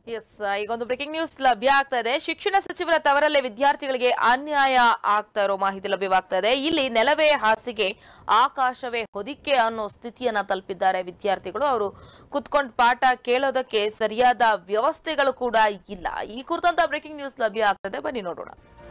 S ಈಗೊಂದು breaking news ಲಭ್ಯ ಆಗ್ತಾ ಇದೆ. ಶಿಕ್ಷಣ ಸಚಿವರ ತವರಲ್ಲೇ ವಿದ್ಯಾರ್ಥಿಗಳಿಗೆ ಅನ್ಯಾಯ ಆಗ್ತಾ ಇರೋ ಮಾಹಿತಿ ಲಭ್ಯವಾಗ್ತಾ ಇದೆ. ಇಲ್ಲಿ ನೆಲವೇ ಹಾಸಿಗೆ ಆಕಾಶವೇ ಹೊದಿಕೆ ಅನ್ನೋ ಸ್ಥಿತಿಯನ್ನ ತಲುಪಿದ್ದಾರೆ ವಿದ್ಯಾರ್ಥಿಗಳು. ಅವರು ಕುತ್ಕೊಂಡು ಪಾಠ ಕೇಳೋದಕ್ಕೆ ಸರಿಯಾದ ವ್ಯವಸ್ಥೆಗಳು ಕೂಡ ಇಲ್ಲ. ಈ ಕುರಿತಂತ ಬ್ರೇಕಿಂಗ್ ನ್ಯೂಸ್ ಲಭ್ಯ ಆಗ್ತದೆ, ಬನ್ನಿ ನೋಡೋಣ.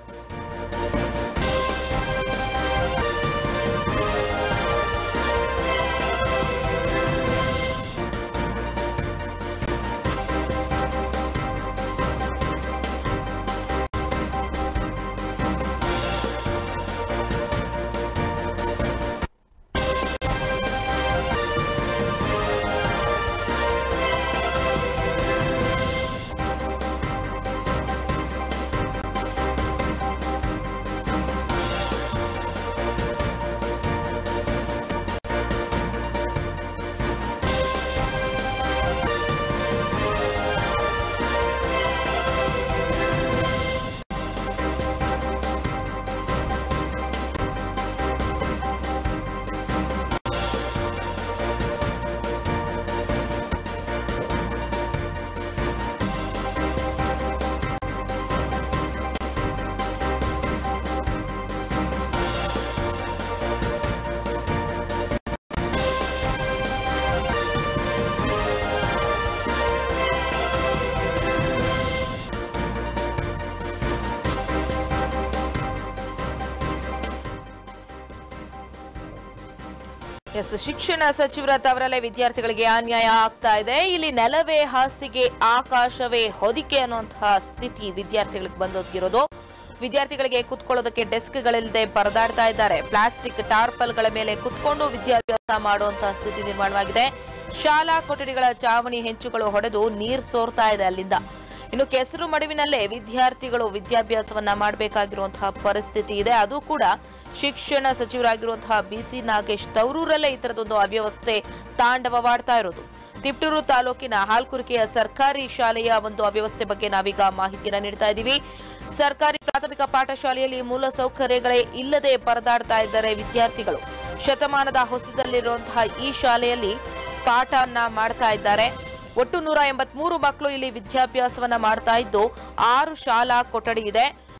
ಶಿಕ್ಷಣ ಸಚಿವರ ತವರಲ್ಲೇ ವಿದ್ಯಾರ್ಥಿಗಳಿಗೆ ಅನ್ಯಾಯ ಆಗ್ತಾ ಇದೆ. ಇಲ್ಲಿ ನೆಲವೇ ಹಾಸಿಗೆ ಆಕಾಶವೇ ಹೊದಿಕೆ ಅನ್ನುವಂತಹ ಸ್ಥಿತಿ ವಿದ್ಯಾರ್ಥಿಗಳಿಗೆ ಬಂದೊದಗಿರೋದು. ವಿದ್ಯಾರ್ಥಿಗಳಿಗೆ ಕುತ್ಕೊಳ್ಳೋದಕ್ಕೆ ಡೆಸ್ಕ್ಗಳಿಲ್ಲದೆ ಪರದಾಡ್ತಾ ಇದ್ದಾರೆ. ಪ್ಲಾಸ್ಟಿಕ್ ಟಾರ್ಪಲ್ಗಳ ಮೇಲೆ ಕುತ್ಕೊಂಡು ವಿದ್ಯಾಭ್ಯಾಸ ಮಾಡುವಂತಹ ಸ್ಥಿತಿ ನಿರ್ಮಾಣವಾಗಿದೆ. ಶಾಲಾ ಕೊಠಡಿಗಳ ಚಾವಣಿ ಹೆಂಚುಗಳು ಹೊಡೆದು ನೀರು ಸೋರ್ತಾ ಇದೆ ಅಲ್ಲಿಂದ. ಇನ್ನು ಕೆಸರು ಮಡುವಿನಲ್ಲೇ ವಿದ್ಯಾರ್ಥಿಗಳು ವಿದ್ಯಾಭ್ಯಾಸವನ್ನ ಮಾಡಬೇಕಾಗಿರುವಂತಹ ಪರಿಸ್ಥಿತಿ ಇದೆ. ಅದು ಕೂಡ ಶಿಕ್ಷಣ ಸಚಿವರಾಗಿರುವಂತಹ ಬಿಸಿ ನಾಗೇಶ್ ತವರೂರಲ್ಲೇ ಈ ತರದೊಂದು ಅವ್ಯವಸ್ಥೆ ತಾಂಡವವಾಡ್ತಾ ಇರೋದು. ತಿಪಟೂರು ತಾಲೂಕಿನ ಹಾಲ್ಕುರಿಕೆಯ ಸರ್ಕಾರಿ ಶಾಲೆಯ ಒಂದು ಅವ್ಯವಸ್ಥೆ ಬಗ್ಗೆ ನಾವೀಗ ಮಾಹಿತಿಯನ್ನು ನೀಡ್ತಾ ಇದ್ದೀವಿ. ಸರ್ಕಾರಿ ಪ್ರಾಥಮಿಕ ಪಾಠಶಾಲೆಯಲ್ಲಿ ಮೂಲ ಸೌಕರ್ಯಗಳೇ ಇಲ್ಲದೆ ಪರದಾಡ್ತಾ ಇದ್ದಾರೆ ವಿದ್ಯಾರ್ಥಿಗಳು. ಶತಮಾನದ ಹೊಸದಲ್ಲಿರುವಂತಹ ಈ ಶಾಲೆಯಲ್ಲಿ ಪಾಠವನ್ನ ಮಾಡ್ತಾ ಇದ್ದಾರೆ. ಒಟ್ಟು 183 ಮಕ್ಕಳು ಇಲ್ಲಿ ವಿದ್ಯಾಭ್ಯಾಸವನ್ನ ಮಾಡ್ತಾ ಇದ್ದು 6 ಶಾಲಾ ಕೊಠಡಿ ಇದೆ.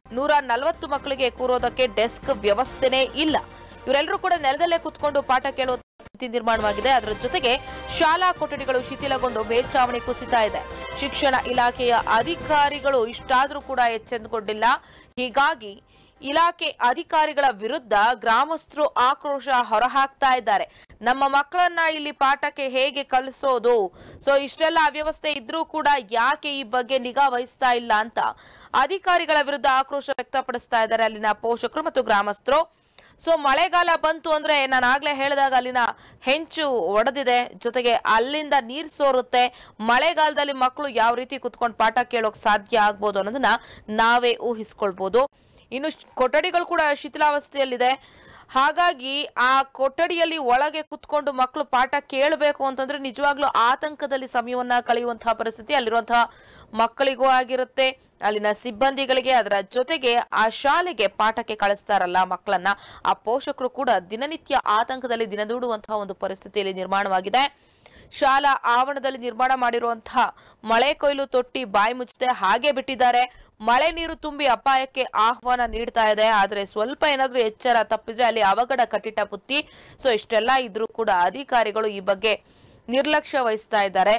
140 ಮಕ್ಕಳಿಗೆ ಕೂರೋದಕ್ಕೆ ಡೆಸ್ಕ್ ವ್ಯವಸ್ಥೆನೇ ಇಲ್ಲ. ಇವರೆಲ್ಲರೂ ಕೂಡ ನೆಲದಲ್ಲೇ ಕುತ್ಕೊಂಡು ಪಾಠ ಕೇಳುವ ಸ್ಥಿತಿ ನಿರ್ಮಾಣವಾಗಿದೆ. ಅದರ ಜೊತೆಗೆ ಶಾಲಾ ಕೊಠಡಿಗಳು ಶಿಥಿಲಗೊಂಡು ಮೇಲ್ಚಾವಣಿ ಕುಸಿತಾ ಇದೆ. ಶಿಕ್ಷಣ ಇಲಾಖೆಯ ಅಧಿಕಾರಿಗಳು ಇಷ್ಟಾದ್ರೂ ಕೂಡ ಎಚ್ಚೆತ್ತುಕೊಂಡಿಲ್ಲ. ಹೀಗಾಗಿ ಇಲಾಖೆ ಅಧಿಕಾರಿಗಳ ವಿರುದ್ಧ ಗ್ರಾಮಸ್ಥರು ಆಕ್ರೋಶ ಹೊರಹಾಕ್ತಾ ಇದ್ದಾರೆ. ನಮ್ಮ ಮಕ್ಕಳನ್ನ ಇಲ್ಲಿ ಪಾಠಕ್ಕೆ ಹೇಗೆ ಕಲಿಸೋದು? ಸೊ ಇಷ್ಟೆಲ್ಲ ಅವ್ಯವಸ್ಥೆ ಇದ್ರೂ ಕೂಡ ಯಾಕೆ ಈ ಬಗ್ಗೆ ನಿಗಾ ವಹಿಸ್ತಾ ಇಲ್ಲ ಅಂತ ಅಧಿಕಾರಿಗಳ ವಿರುದ್ಧ ಆಕ್ರೋಶ ವ್ಯಕ್ತಪಡಿಸ್ತಾ ಇದ್ದಾರೆ ಅಲ್ಲಿನ ಪೋಷಕರು ಮತ್ತು ಗ್ರಾಮಸ್ಥರು. ಸೊ ಮಳೆಗಾಲ ಬಂತು ಅಂದ್ರೆ ನಾನು ಆಗ್ಲೇ ಹೇಳಿದಾಗ ಅಲ್ಲಿನ ಹೆಂಚು ಒಡೆದಿದೆ, ಜೊತೆಗೆ ಅಲ್ಲಿಂದ ನೀರ್ ಸೋರುತ್ತೆ. ಮಳೆಗಾಲದಲ್ಲಿ ಮಕ್ಕಳು ಯಾವ ರೀತಿ ಕುತ್ಕೊಂಡು ಪಾಠ ಕೇಳೋಕ್ ಸಾಧ್ಯ ಆಗ್ಬೋದು ಅನ್ನೋದನ್ನ ನಾವೇ ಊಹಿಸ್ಕೊಳ್ಬಹುದು. ಇನ್ನು ಕೊಠಡಿಗಳು ಕೂಡ ಶಿಥಿಲಾವಸ್ಥೆಯಲ್ಲಿದೆ. ಹಾಗಾಗಿ ಆ ಕೊಠಡಿಯಲ್ಲಿ ಒಳಗೆ ಕುತ್ಕೊಂಡು ಮಕ್ಕಳು ಪಾಠ ಕೇಳಬೇಕು ಅಂತಂದ್ರೆ ನಿಜವಾಗ್ಲೂ ಆತಂಕದಲ್ಲಿ ಸಮಯವನ್ನ ಕಳೆಯುವಂತಹ ಪರಿಸ್ಥಿತಿ ಅಲ್ಲಿರುವಂತಹ ಮಕ್ಕಳಿಗೂ ಆಗಿರುತ್ತೆ, ಅಲ್ಲಿನ ಸಿಬ್ಬಂದಿಗಳಿಗೆ. ಅದರ ಜೊತೆಗೆ ಆ ಶಾಲೆಗೆ ಪಾಠಕ್ಕೆ ಕಳಿಸ್ತಾರಲ್ಲ ಮಕ್ಕಳನ್ನ, ಆ ಪೋಷಕರು ಕೂಡ ದಿನನಿತ್ಯ ಆತಂಕದಲ್ಲಿ ದಿನದೂಡುವಂತಹ ಒಂದು ಪರಿಸ್ಥಿತಿಯಲ್ಲಿ ನಿರ್ಮಾಣವಾಗಿದೆ. ಶಾಲಾ ಆವರಣದಲ್ಲಿ ನಿರ್ಮಾಣ ಮಾಡಿರುವಂತಹ ಮಳೆ ಕೊಯ್ಲು ತೊಟ್ಟಿ ಬಾಯಿ ಮುಚ್ಚದೆ ಹಾಗೆ ಬಿಟ್ಟಿದ್ದಾರೆ. ಮಳೆ ನೀರು ತುಂಬಿ ಅಪಾಯಕ್ಕೆ ಆಹ್ವಾನ ನೀಡ್ತಾ ಇದೆ. ಆದ್ರೆ ಸ್ವಲ್ಪ ಏನಾದ್ರೂ ಎಚ್ಚರ ತಪ್ಪಿದ್ರೆ ಅಲ್ಲಿ ಅವಘಡ ಕಟ್ಟಿಟ ಬುತ್ತಿ. ಸೊ ಇಷ್ಟೆಲ್ಲ ಇದ್ರೂ ಕೂಡ ಅಧಿಕಾರಿಗಳು ಈ ಬಗ್ಗೆ ನಿರ್ಲಕ್ಷ್ಯ ವಹಿಸ್ತಾ ಇದ್ದಾರೆ.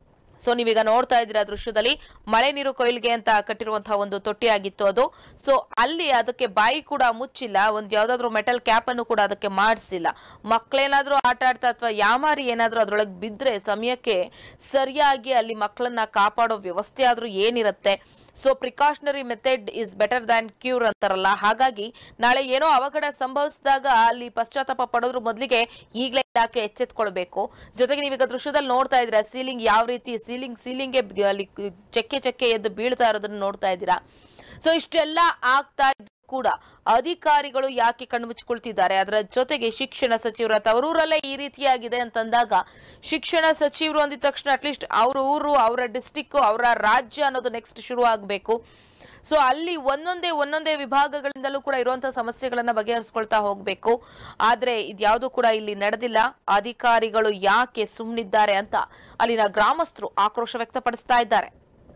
ಸೊ ನೀವೀಗ ನೋಡ್ತಾ ಇದ್ದೀರಾ ದೃಶ್ಯದಲ್ಲಿ ಮಳೆ ನೀರು ಕೊಯ್ಲಿಗೆ ಅಂತ ಕಟ್ಟಿರುವಂತಹ ಒಂದು ತೊಟ್ಟಿ ಆಗಿತ್ತು ಅದು. ಸೊ ಅಲ್ಲಿ ಅದಕ್ಕೆ ಬಾಯಿ ಕೂಡ ಮುಚ್ಚಿಲ್ಲ, ಒಂದು ಯಾವ್ದಾದ್ರು ಮೆಟಲ್ ಕ್ಯಾಪ್ ಅನ್ನು ಕೂಡ ಅದಕ್ಕೆ ಮಾಡಿಸಿಲ್ಲ. ಮಕ್ಕಳೇನಾದ್ರೂ ಆಟ ಆಡ್ತಾ ಅಥವಾ ಯಾಮಾರಿ ಏನಾದ್ರೂ ಅದ್ರೊಳಗೆ ಬಿದ್ರೆ ಸಮಯಕ್ಕೆ ಸರಿಯಾಗಿ ಅಲ್ಲಿ ಮಕ್ಕಳನ್ನ ಕಾಪಾಡೋ ವ್ಯವಸ್ಥೆ ಆದ್ರೂ ಏನಿರುತ್ತೆ? So precautionary method is better than cure ಅಂತಾರಲ್ಲ. ಹಾಗಾಗಿ ನಾಳೆ ಏನೋ ಅವಘಡ ಸಂಭವಿಸಿದಾಗ ಅಲ್ಲಿ ಪಶ್ಚಾತ್ತಾಪ ಪಡೋದ್ರ ಮೊದಲಿಗೆ ಈಗಲೇ ಇಲಾಖೆ ಎಚ್ಚೆತ್ಕೊಳ್ಬೇಕು. ಜೊತೆಗೆ ನೀವೀಗ ದೃಶ್ಯದಲ್ಲಿ ನೋಡ್ತಾ ಇದ್ದೀರಾ ಸೀಲಿಂಗ್ ಯಾವ ರೀತಿ ಸೀಲಿಂಗ್ಗೆ ಅಲ್ಲಿ ಚೆಕ್ಕೆ ಎದ್ದು ಬೀಳ್ತಾ ಇರೋದನ್ನ ನೋಡ್ತಾ ಇದ್ದೀರಾ. ಸೊ ಇಷ್ಟೆಲ್ಲ ಆಗ್ತಾ ಕೂಡ ಅಧಿಕಾರಿಗಳು ಯಾಕೆ ಕಣ್ಮುಚ್ಚಿಕೊಳ್ತಿದ್ದಾರೆ? ಅದರ ಜೊತೆಗೆ ಶಿಕ್ಷಣ ಸಚಿವರ ತವರೂರಲ್ಲೇ ಈ ರೀತಿಯಾಗಿದೆ ಅಂತಂದಾಗ ಶಿಕ್ಷಣ ಸಚಿವರು ಅಂದಿದ ತಕ್ಷಣ ಅಟ್ಲೀಸ್ಟ್ ಅವರ ಊರು, ಅವರ ಡಿಸ್ಟಿಕ್, ಅವರ ರಾಜ್ಯ ಅನ್ನೋದು ನೆಕ್ಸ್ಟ್ ಶುರು ಆಗಬೇಕು. ಸೊ ಅಲ್ಲಿ ಒಂದೊಂದೇ ವಿಭಾಗಗಳಿಂದಲೂ ಕೂಡ ಇರುವಂತಹ ಸಮಸ್ಯೆಗಳನ್ನ ಬಗೆಹರಿಸಿಕೊಳ್ತಾ ಹೋಗಬೇಕು. ಆದ್ರೆ ಇದ್ಯಾವುದು ಕೂಡ ಇಲ್ಲಿ ನಡೆದಿಲ್ಲ. ಅಧಿಕಾರಿಗಳು ಯಾಕೆ ಸುಮ್ಮನಿದ್ದಾರೆ ಅಂತ ಅಲ್ಲಿನ ಗ್ರಾಮಸ್ಥರು ಆಕ್ರೋಶ ವ್ಯಕ್ತಪಡಿಸ್ತಾ ಇದ್ದಾರೆ.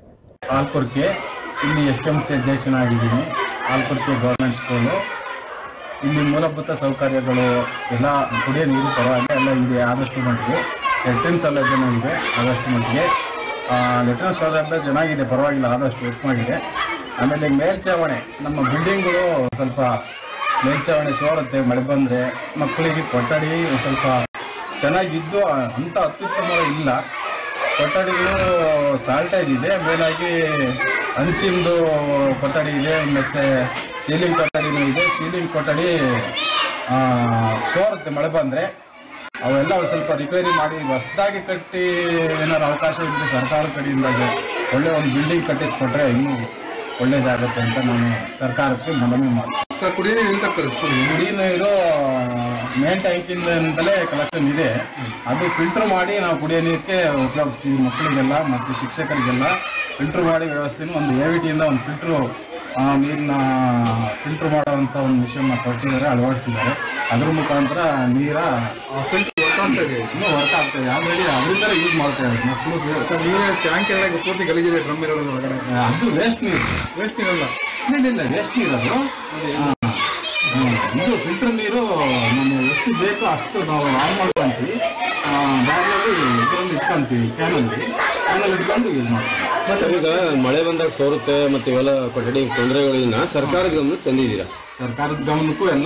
ಆಲ್ಕುರ್ಕೆ, ಇಲ್ಲಿ SMC ಅಧ್ಯಕ್ಷನಾಗಿದ್ದೀನಿ. Alkurke government school. ಇಲ್ಲಿ ಮೂಲಭೂತ ಸೌಕರ್ಯಗಳು ಎಲ್ಲ ಕುಡಿಯೋ ನೀರು ಪರವಾಗಿ ಎಲ್ಲ ಇದೆ. ಆದಷ್ಟು ಮಟ್ಟಿಗೆ ಲೆಟ್ರಿನ್ ಸೌಲಭ್ಯನೂ ಇದೆ. ಆದಷ್ಟು ಮಟ್ಟಿಗೆ ಲೆಟ್ರಿನ್ ಸೌಲಭ್ಯ ಚೆನ್ನಾಗಿದೆ, ಪರವಾಗಿಲ್ಲ, ಆದಷ್ಟು ಉತ್ತಮವಾಗಿದೆ. ಆಮೇಲೆ ಮೇಲ್ಛಾವಣಿ, ನಮ್ಮ ಬಿಲ್ಡಿಂಗ್ಗಳು ಸ್ವಲ್ಪ ಮೇಲ್ಛಾವಣಿ ಸೋರುತ್ತೆ. ಮಳೆ ಬಂದರೆ ಮಕ್ಕಳಿಗೆ ಕೊಠಡಿ ಸ್ವಲ್ಪ ಚೆನ್ನಾಗಿದ್ದು ಅಂಥ ಅತ್ಯುತ್ತಮ ಇಲ್ಲ. ಕೊಠಡಿಗಳು ಸಾಲ್ಟೇಜ್ ಇದೆ, ಮೇಲಾಗಿ ಹಂಚಿಂದು ಕೊಠಡಿ ಇದೆ, ಮತ್ತು ಸೀಲಿಂಗ್ ಕೊಠಡಿನೂ ಇದೆ. ಸೀಲಿಂಗ್ ಕೊಠಡಿ ಸೋರುತ್ತೆ ಮಳೆ ಬಂದರೆ. ಅವೆಲ್ಲ ಸ್ವಲ್ಪ ರಿಪೇರಿ ಮಾಡಿ ಹೊಸದಾಗಿ ಕಟ್ಟಿ ಏನಾದ್ರು ಅವಕಾಶ ಇದ್ದರೆ ಸರ್ಕಾರದ ಕಡೆಯಿಂದ ಒಳ್ಳೆಯ ಒಂದು ಬಿಲ್ಡಿಂಗ್ ಕಟ್ಟಿಸ್ಕೊಟ್ರೆ ಇನ್ನೂ ಒಳ್ಳೇದಾಗುತ್ತೆ ಅಂತ ನಾನು ಸರ್ಕಾರಕ್ಕೆ ಮನವಿ ಮಾಡ್ತೀನಿ. ಸರ್, ಕುಡಿಯೋ ನೀರು ಎಲ್ಲಿ ತರ್ತಾರೆ? ಕುಡಿಯೋ ನೀರು ಮೇನ್ ಟ್ಯಾಂಕಿಂದಲೇ ಕಲೆಕ್ಷನ್ ಇದೆ. ಅದು ಫಿಲ್ಟರ್ ಮಾಡಿ ನಾವು ಕುಡಿಯೋ ನೀರಿಗೆ ಉಪಯೋಗಿಸ್ತೀವಿ. ಮಕ್ಕಳಿಗೆಲ್ಲ ಮತ್ತು ಶಿಕ್ಷಕರಿಗೆಲ್ಲ ಫಿಲ್ಟರ್ ಮಾಡಿ ವ್ಯವಸ್ಥೆನೂ ಒಂದು AVTಯಿಂದ ಒಂದು ನೀರನ್ನ ಫಿಲ್ಟರ್ ಮಾಡುವಂಥ ಒಂದು ಮಿಷನ್ನ ತರಿಸಿದ್ದಾರೆ, ಅಳವಡಿಸಿದ್ದಾರೆ. ಅದ್ರ ಮುಖಾಂತರ ನೀರ ಫಿಲ್ಟರ್ ಇನ್ನೂ ವರ್ಕ್ ಆಗ್ತದೆ. ಆಲ್ರೆಡಿ ಅದರಿಂದಲೇ ಯೂಸ್ ಮಾಡ್ತಾ ಇದ್ದಾರೆ ಮಕ್ಕಳು. ನೀರು ಟ್ಯಾಂಕ್ ಎಲ್ಲ ಪೂರ್ತಿ ಗಲೀಜಿದೆ, ಡ್ರಮ್ ಇರೋದು ಒಳಗಡೆ. ಅದು ವೇಸ್ಟ್ ನೀರು. ವೇಸ್ಟ್ ನೀರಲ್ಲ, ಇಲ್ಲ ವೇಸ್ಟ್ ನೀರು ಅದು. ಇದು ಫಿಲ್ಟರ್ ನೀರು ನಾವು ಎಷ್ಟು ಬೇಕೋ ಅಷ್ಟು ನಾವು ಆನ್ ಮಾಡ್ಕೊಂತೀವಿ. ಬ್ಯಾಗ್ನಲ್ಲಿ ಇದರಲ್ಲಿ ಇಟ್ಕೊಂತೀವಿ, ಕ್ಯಾನಲ್ಲಿ ಇಟ್ಕೊಂಡು ಯೂಸ್ ಮಾಡ್ತೀವಿ. ಮತ್ತು ಈಗ ಮಳೆ ಬಂದಾಗ ಸೋರುತ್ತೆ ಮತ್ತು ಇವೆಲ್ಲ ಕೊಠಡಿ ತೊಂದರೆಗಳನ್ನ ಸರ್ಕಾರದ ಗಮನಕ್ಕೆ ತಂದಿದ್ದೀರಾ? ಸರ್ಕಾರದ ಗಮನಕ್ಕೂ ಎಲ್ಲ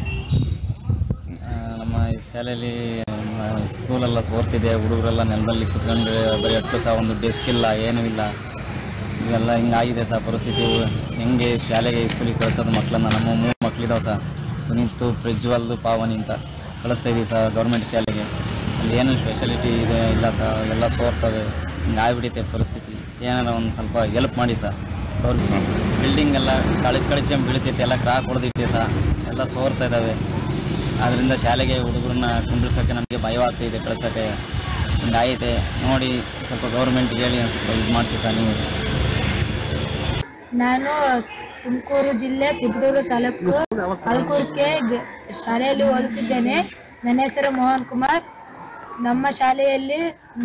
ನಮ್ಮ ಈ ಶಾಲೆಯಲ್ಲಿ ಸ್ಕೂಲೆಲ್ಲ ಸೋರ್ತಿದೆ. ಹುಡುಗರೆಲ್ಲ ನೆಲದಲ್ಲಿ ಕುತ್ಕೊಂಡು ಬರೀ ಒಂದು ಡೆಸ್ಕ್ ಇಲ್ಲ, ಏನೂ ಇಲ್ಲ. ಇವೆಲ್ಲ ಹಿಂಗಾಗಿದೆ ಸಹ ಪರಿಸ್ಥಿತಿ. ಹೆಂಗೆ ಶಾಲೆಗೆ ಸ್ಕೂಲಿಗೆ ಕಳಿಸೋದು ಮಕ್ಕಳನ್ನ? ನಮ್ಮ 3 ಮಕ್ಕಳಿದಾವೆ ಸಹ, ಪುನೀತ್, ಪ್ರಜ್ವಲ್ದು, ಪಾವನಿ ಅಂತ ಕಳಿಸ್ತಾ ಇದ್ದೀವಿ ಸಹ ಗೌರ್ಮೆಂಟ್ ಶಾಲೆಗೆ. ಅಲ್ಲಿ ಏನು ಸ್ಪೆಷಾಲಿಟಿ ಇದೆ ಇಲ್ಲ ಸಹ, ಎಲ್ಲ ಸೋರ್ತವೆ. ಹಿಂಗೆ ಆಗ್ಬಿಟ್ಟೈತೆ ಪರಿಸ್ಥಿತಿ. ಏನಾರ ಒಂದು ಸ್ವಲ್ಪ ಹೆಲ್ಪ್ ಮಾಡಿ ಸಹ. ಅವ್ರಿಗೆ ಬಿಲ್ಡಿಂಗ್ ಎಲ್ಲ ಕಳಿಸ್ಕೊಂಡು ಬೀಳ್ತೈತೆ, ಎಲ್ಲ ಕ್ರಾಕ್ ಹೊಡೆದಿಟ್ಟೆ ಸಹ, ಎಲ್ಲ ಸೋರ್ತಾ ಇದ್ದಾವೆ. ಆದ್ದರಿಂದ ಶಾಲೆಗೆ ಹುಡುಗರನ್ನ ಕುಂಡ್ರಿಸೋಕ್ಕೆ ನಮಗೆ ಭಯವಾಗ್ತಾಯಿದೆ ಕಳ್ಸೋಕ್ಕೆ. ಹಿಂಗಾಗೈತೆ ನೋಡಿ, ಸ್ವಲ್ಪ ಗೌರ್ಮೆಂಟ್ಗೆ ಹೇಳಿ ಸ್ವಲ್ಪ ಇದು ಮಾಡಿಸಿ ಸಹ ನೀವು. ನಾನು ತುಮಕೂರು ಜಿಲ್ಲೆ ತಿಪಟೂರು ತಾಲೂಕು ಆಲ್ಕುರ್ಕೆ ಶಾಲೆಯಲ್ಲಿ ಓದುತ್ತಿದ್ದೇನೆ. ನನ್ನ ಹೆಸರು ಮೋಹನ್ ಕುಮಾರ್. ನಮ್ಮ ಶಾಲೆಯಲ್ಲಿ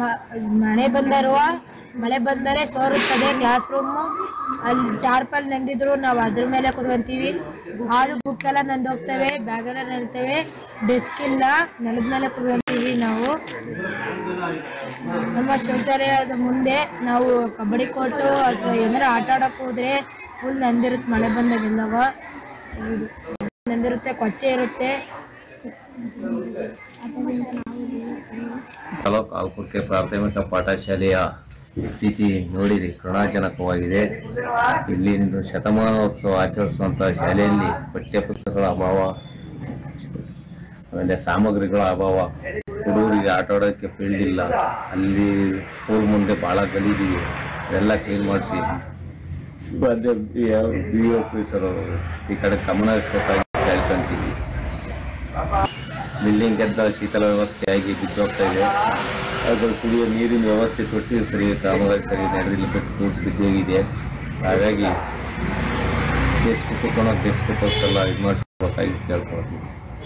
ಮಳೆ ಬಂದರೆ ಸೋರುತ್ತದೆ ಕ್ಲಾಸ್ ರೂಮು. ಅಲ್ಲಿ ಟಾರ್ಪಲ್ ನೆಂದಿದ್ರು ನಾವು ಅದ್ರ ಮೇಲೆ ಕುತ್ಕೊಂತೀವಿ. ಹಾಲು ಬುಕ್ ಎಲ್ಲ ನಂದೋಗ್ತವೆ, ಬ್ಯಾಗೆಲ್ಲ ನೆಡ್ತೇವೆ. ಡೆಸ್ಕ್ ಇಲ್ಲ, ನೆಲದ ಮೇಲೆ ಕುತ್ಕೊಂತೀವಿ ನಾವು. ನಮ್ಮ ಶೌಚಾಲಯದ ಮುಂದೆ ನಾವು ಕಬಡ್ಡಿ ಕೋರ್ಟು ಅಥವಾ ಏನಾರು ಆಟ ಆಡೋಕೆ ಹೋದರೆ ಫುಲ್ ನೆಂದಿರುತ್ತೆ. ಮಳೆ ಬಂದಾಗೆಲ್ಲವ ನೆಂದಿರುತ್ತೆ, ಕೊಚ್ಚೆ ಇರುತ್ತೆ. ತಾಲೂಕು ಆಲ್ಕುರ್ಕೆ ಪ್ರಾಥಮಿಕ ಪಾಠಶಾಲೆಯ ಸ್ಥಿತಿ ನೋಡಿರಿ, ಕರುಣಾಜನಕವಾಗಿದೆ. ಇಲ್ಲಿ ಶತಮಾನೋತ್ಸವ ಆಚರಿಸುವಂಥ ಶಾಲೆಯಲ್ಲಿ ಪಠ್ಯಪುಸ್ತಕಗಳ ಅಭಾವ, ಆಮೇಲೆ ಸಾಮಗ್ರಿಗಳ ಅಭಾವ, ಹುಡುಗರಿಗೆ ಆಟ ಆಡೋಕ್ಕೆ ಫೀಲ್ಡ್ ಇಲ್ಲ. ಅಲ್ಲಿ ಸ್ಕೂಲ್ ಮುಂದೆ ಭಾಳ ಗಲೀಜಿದೆ. ಎಲ್ಲ ಕ್ಲೀನ್ ಮಾಡಿಸಿ BO ಆಫೀಸರ್ ಅವರು ಈ ಕಡೆ ಗಮನ ಹರಿಸ್ಬೇಕಾಗಿ ಕೇಳ್ಕೊಂತೀವಿ. ಬಿಲ್ಡಿಂಗ್ ಎದ್ದ ಶೀತಲ ವ್ಯವಸ್ಥೆಯಾಗಿ ಬಿದ್ದೋಗ್ತಾ ಇದೆ. ಅದ್ರ ಕುಡಿಯೋ ನೀರಿನ ವ್ಯವಸ್ಥೆ ತೊಟ್ಟಿ ಸರಿ, ಕಾಮಗಾರಿ ಸರಿ ನಡೆದಿಲ್ಲ, ಬಿಟ್ಟು ಬಿದ್ದೋಗಿದೆ. ಹಾಗಾಗಿ ಡೆಸ್ಕ್ ಪೋಸ್ಟೆಲ್ಲ ಇದು ಮಾಡಿಸ್ಬೇಕಾಗಿ ಕೇಳ್ಕೊಳ್ತೀವಿ.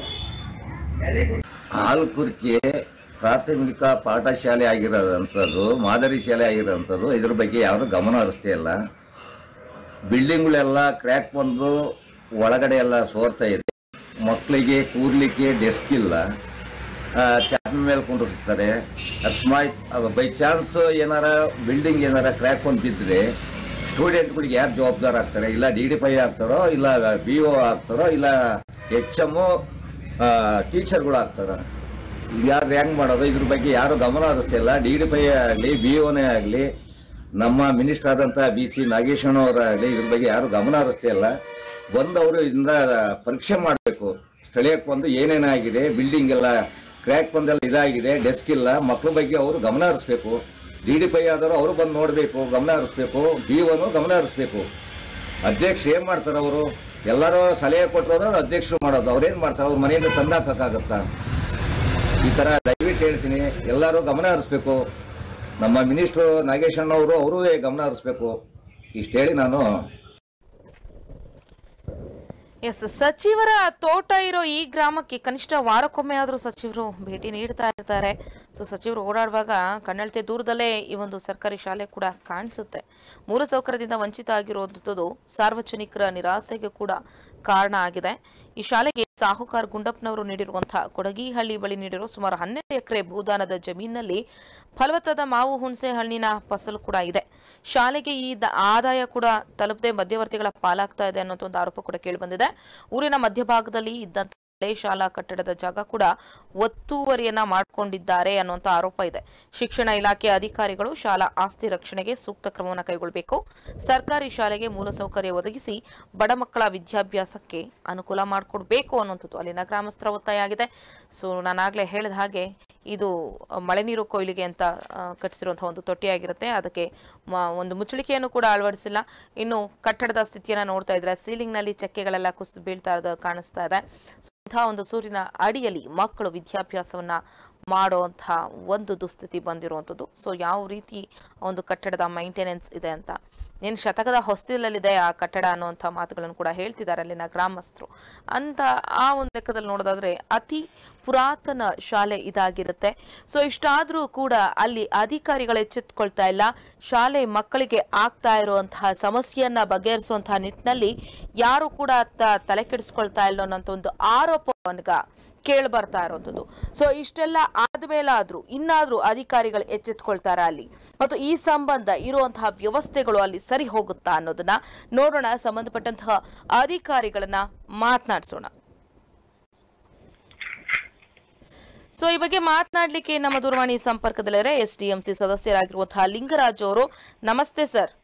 ಆಲ್ಕುರ್ಕೆ ಪ್ರಾಥಮಿಕ ಪಾಠಶಾಲೆ ಆಗಿರೋದಂಥದ್ದು, ಮಾದರಿ ಶಾಲೆ ಆಗಿರೋವಂಥದ್ದು. ಇದ್ರ ಬಗ್ಗೆ ಯಾರು ಗಮನ ಹರಿಸ್ತಾ ಇಲ್ಲ. ಬಿಲ್ಡಿಂಗ್ಗಳೆಲ್ಲ ಕ್ರ್ಯಾಕ್ ಬಂದು ಒಳಗಡೆ ಎಲ್ಲ ಸೋರ್ತಾ ಇದೆ. ಮಕ್ಕಳಿಗೆ ಕೂರ್ಲಿಕ್ಕೆ ಡೆಸ್ಕ್ ಇಲ್ಲ, ಚಾಪೆ ಮೇಲೆ ಕುಂಡಿರ್ತಾರೆ. ಅಕಸ್ಮಾತ್ ಬೈ ಚಾನ್ಸ್ ಏನಾರ ಬಿಲ್ಡಿಂಗ್ ಏನಾರ ಕ್ರ್ಯಾಕ್ ಬಂದು ಬಿದ್ದರೆ ಸ್ಟೂಡೆಂಟ್ಗಳಿಗೆ ಯಾರು ಜವಾಬ್ದಾರ ಆಗ್ತಾರೆ? ಇಲ್ಲ DDPI ಆಗ್ತಾರೋ, ಇಲ್ಲ BO ಆಗ್ತಾರೋ, ಇಲ್ಲ HM ಟೀಚರ್ಗಳು ಆಗ್ತಾರೆ. ಯಾರು ರ್ಯಾಂಕ್ ಮಾಡೋದು? ಇದ್ರ ಬಗ್ಗೆ ಯಾರು ಗಮನ ಹರಿಸ್ತಿಲ್ಲ. DDPI ಆಗಲಿ, BOನೇ ಆಗಲಿ, ನಮ್ಮ ಮಿನಿಸ್ಟರ್ ಆದಂಥ BC ನಾಗೇಶಣ್ಣವರಾಗಲಿ ಇದ್ರ ಬಗ್ಗೆ ಯಾರು ಗಮನ ಹರಿಸ್ತಿಲ್ಲ. ಬಂದವರು ಇದನ್ನ ಪರೀಕ್ಷೆ ಮಾಡಬೇಕು. ಸ್ಥಳೀಯಕ್ಕೆ ಬಂದು ಏನೇನಾಗಿದೆ, ಬಿಲ್ಡಿಂಗ್ ಎಲ್ಲ ಕ್ರ್ಯಾಕ್ ಬಂದೆಲ್ಲ ಇದಾಗಿದೆ, ಡೆಸ್ಕ್ ಇಲ್ಲ, ಮಕ್ಕಳ ಬಗ್ಗೆ ಅವರು ಗಮನ ಹರಿಸ್ಬೇಕು. DDPI ಆದವರು ಅವರು ಬಂದು ನೋಡಬೇಕು, ಗಮನ ಹರಿಸ್ಬೇಕು. BOನೂ ಗಮನ ಹರಿಸ್ಬೇಕು. ಅಧ್ಯಕ್ಷ ಏನು ಮಾಡ್ತಾರೆ? ಅವರು ಎಲ್ಲರೂ ಸಲಹೆ ಕೊಟ್ಟರು, ಅಧ್ಯಕ್ಷರು ಮಾಡೋದು. ಅವ್ರೇನು ಮಾಡ್ತಾರೆ? ಅವ್ರ ಮನೆಯಿಂದ ತಂದಾಕಾಗತ್ತಾ? ಈ ಥರ ದಯವಿಟ್ಟು ಹೇಳ್ತೀನಿ, ಎಲ್ಲರೂ ಗಮನ ಹರಿಸ್ಬೇಕು. ನಮ್ಮ ಮಿನಿಸ್ಟ್ರು ನಾಗೇಶಣ್ಣವರು ಅವರೂ ಗಮನ ಹರಿಸ್ಬೇಕು. ಇಷ್ಟು ಹೇಳಿ ನಾನು ಎಸ್, ಸಚಿವರ ತೋಟ ಇರೋ ಈ ಗ್ರಾಮಕ್ಕೆ ಕನಿಷ್ಠ ವಾರಕ್ಕೊಮ್ಮೆ ಆದರೂ ಸಚಿವರು ಭೇಟಿ ನೀಡ್ತಾ ಇರ್ತಾರೆ. ಸೊ ಸಚಿವರು ಓಡಾಡುವಾಗ ಕಣ್ಣಳತೆ ದೂರದಲ್ಲೇ ಈ ಒಂದು ಸರ್ಕಾರಿ ಶಾಲೆ ಕೂಡ ಕಾಣಿಸುತ್ತೆ. ಮೂಲಸೌಕರ್ಯದಿಂದ ವಂಚಿತ ಆಗಿರುವಂಥದ್ದು ಸಾರ್ವಜನಿಕರ ನಿರಾಸೆಗೆ ಕೂಡ ಕಾರಣ ಆಗಿದೆ. ಈ ಶಾಲೆಗೆ ಸಾಹುಕಾರ್ ಗುಂಡಪ್ಪನವರು ನೀಡಿರುವಂತಹ ಕೊಡಗಿಹಳ್ಳಿ ಬಳಿ ನೀಡಿರುವ ಸುಮಾರು 12 ಎಕರೆ ಭೂದಾನದ ಜಮೀನಿನಲ್ಲಿ ಫಲವತ್ತಾದ ಮಾವು ಹುಣಸೆ ಹಣ್ಣಿನ ಫಸಲು ಕೂಡ ಇದೆ. ಶಾಲೆಗೆ ಈ ಆದಾಯ ಕೂಡ ತಲುಪದೆ ಮಧ್ಯವರ್ತಿಗಳ ಪಾಲಾಗ್ತಾ ಇದೆ ಅನ್ನೋ ಒಂದು ಆರೋಪ ಕೂಡ ಕೇಳಿಬಂದಿದೆ. ಊರಿನ ಮಧ್ಯಭಾಗದಲ್ಲಿ ಇದ್ದಂತ ಶಾಲಾ ಕಟ್ಟಡದ ಜಾಗ ಕೂಡ ಒತ್ತುವರಿಯನ್ನ ಮಾಡಿಕೊಂಡಿದ್ದಾರೆ ಅನ್ನುವಂತ ಆರೋಪ ಇದೆ. ಶಿಕ್ಷಣ ಇಲಾಖೆ ಅಧಿಕಾರಿಗಳು ಶಾಲಾ ಆಸ್ತಿ ರಕ್ಷಣೆಗೆ ಸೂಕ್ತ ಕ್ರಮವನ್ನು ಕೈಗೊಳ್ಳಬೇಕು. ಸರ್ಕಾರಿ ಶಾಲೆಗೆ ಮೂಲಸೌಕರ್ಯ ಒದಗಿಸಿ ಬಡ ಮಕ್ಕಳ ವಿದ್ಯಾಭ್ಯಾಸಕ್ಕೆ ಅನುಕೂಲ ಮಾಡಿಕೊಡ್ಬೇಕು ಅನ್ನುವಂಥದ್ದು ಅಲ್ಲಿನ ಗ್ರಾಮಸ್ಥರ ಒತ್ತಾಯ ಆಗಿದೆ. ಸೊ ನಾನಾಗಲೇ ಹೇಳಿದ ಹಾಗೆ ಇದು ಮಳೆ ನೀರು ಕೊಯ್ಲಿಗೆ ಅಂತ ಕಟ್ಟಿಸಿರುವಂತಹ ಒಂದು ತೊಟ್ಟಿಯಾಗಿರುತ್ತೆ. ಅದಕ್ಕೆ ಒಂದು ಮುಚ್ಚಳಿಕೆಯನ್ನು ಕೂಡ ಅಳವಡಿಸಿಲ್ಲ. ಇನ್ನು ಕಟ್ಟಡದ ಸ್ಥಿತಿಯನ್ನು ನೋಡ್ತಾ ಇದ್ರೆ ಸೀಲಿಂಗ್ನಲ್ಲಿ ಚಕ್ಕೆಗಳೆಲ್ಲ ಕುಸಿದು ಬೀಳ್ತಾ ಇರೋದು ಕಾಣಿಸ್ತಾ ಇದೆ. ಇಂತಹ ಒಂದು ಸೂರಿನ ಅಡಿಯಲ್ಲಿ ಮಕ್ಕಳು ವಿದ್ಯಾಭ್ಯಾಸವನ್ನ ಮಾಡುವಂತಹ ಒಂದು ದುಸ್ಥಿತಿ ಬಂದಿರುವಂಥದ್ದು. ಸೊ ಯಾವ ರೀತಿ ಒಂದು ಕಟ್ಟಡದ ಮೈಂಟೆನೆನ್ಸ್ ಇದೆ ಅಂತ, ಏನು ಶತಕದ ಹೊಸ್ತಿಲಲ್ಲಿದೆ ಆ ಕಟ್ಟಡ ಅನ್ನುವಂಥ ಮಾತುಗಳನ್ನು ಕೂಡ ಹೇಳ್ತಿದ್ದಾರೆ ಅಲ್ಲಿನ ಗ್ರಾಮಸ್ಥರು ಅಂತ. ಆ ಒಂದು ಲೆಕ್ಕದಲ್ಲಿ ನೋಡೋದಾದ್ರೆ ಅತಿ ಪುರಾತನ ಶಾಲೆ ಇದಾಗಿರುತ್ತೆ. ಸೊ ಇಷ್ಟಾದರೂ ಕೂಡ ಅಲ್ಲಿ ಅಧಿಕಾರಿಗಳು ಎಚ್ಚೆತ್ತುಕೊಳ್ತಾ ಇಲ್ಲ. ಶಾಲೆ ಮಕ್ಕಳಿಗೆ ಆಗ್ತಾ ಇರುವಂತಹ ಸಮಸ್ಯೆಯನ್ನ ಬಗೆಹರಿಸುವಂತಹ ನಿಟ್ಟಿನಲ್ಲಿ ಯಾರು ಕೂಡ ತಲೆ ಕೆಡಿಸ್ಕೊಳ್ತಾ ಇಲ್ಲ ಅನ್ನೋಂಥ ಒಂದು ಆರೋಪವನ್ನ ಕೇಳಿ ಬರ್ತಾ ಇರುವಂಥದ್ದು. ಸೊ ಇಷ್ಟೆಲ್ಲ ಆದ್ಮೇಲಾದ್ರೂ ಇನ್ನಾದ್ರೂ ಅಧಿಕಾರಿಗಳು ಎಚ್ಚೆತ್ಕೊಳ್ತಾರ ಅಲ್ಲಿ, ಮತ್ತು ಈ ಸಂಬಂಧ ಇರುವಂತಹ ವ್ಯವಸ್ಥೆಗಳು ಅಲ್ಲಿ ಸರಿ ಹೋಗುತ್ತಾ ಅನ್ನೋದನ್ನ ನೋಡೋಣ. ಸಂಬಂಧಪಟ್ಟಂತಹ ಅಧಿಕಾರಿಗಳನ್ನ ಮಾತನಾಡಿಸೋಣ. ಸೊ ಈ ಬಗ್ಗೆ ಮಾತನಾಡ್ಲಿಕ್ಕೆ ನಮ್ಮ ದೂರವಾಣಿ ಸಂಪರ್ಕದಲ್ಲಿದ್ದಾರೆ SDMC ಸದಸ್ಯರಾಗಿರುವಂತಹ ಲಿಂಗರಾಜ್ ಅವರು. ನಮಸ್ತೆ ಸರ್.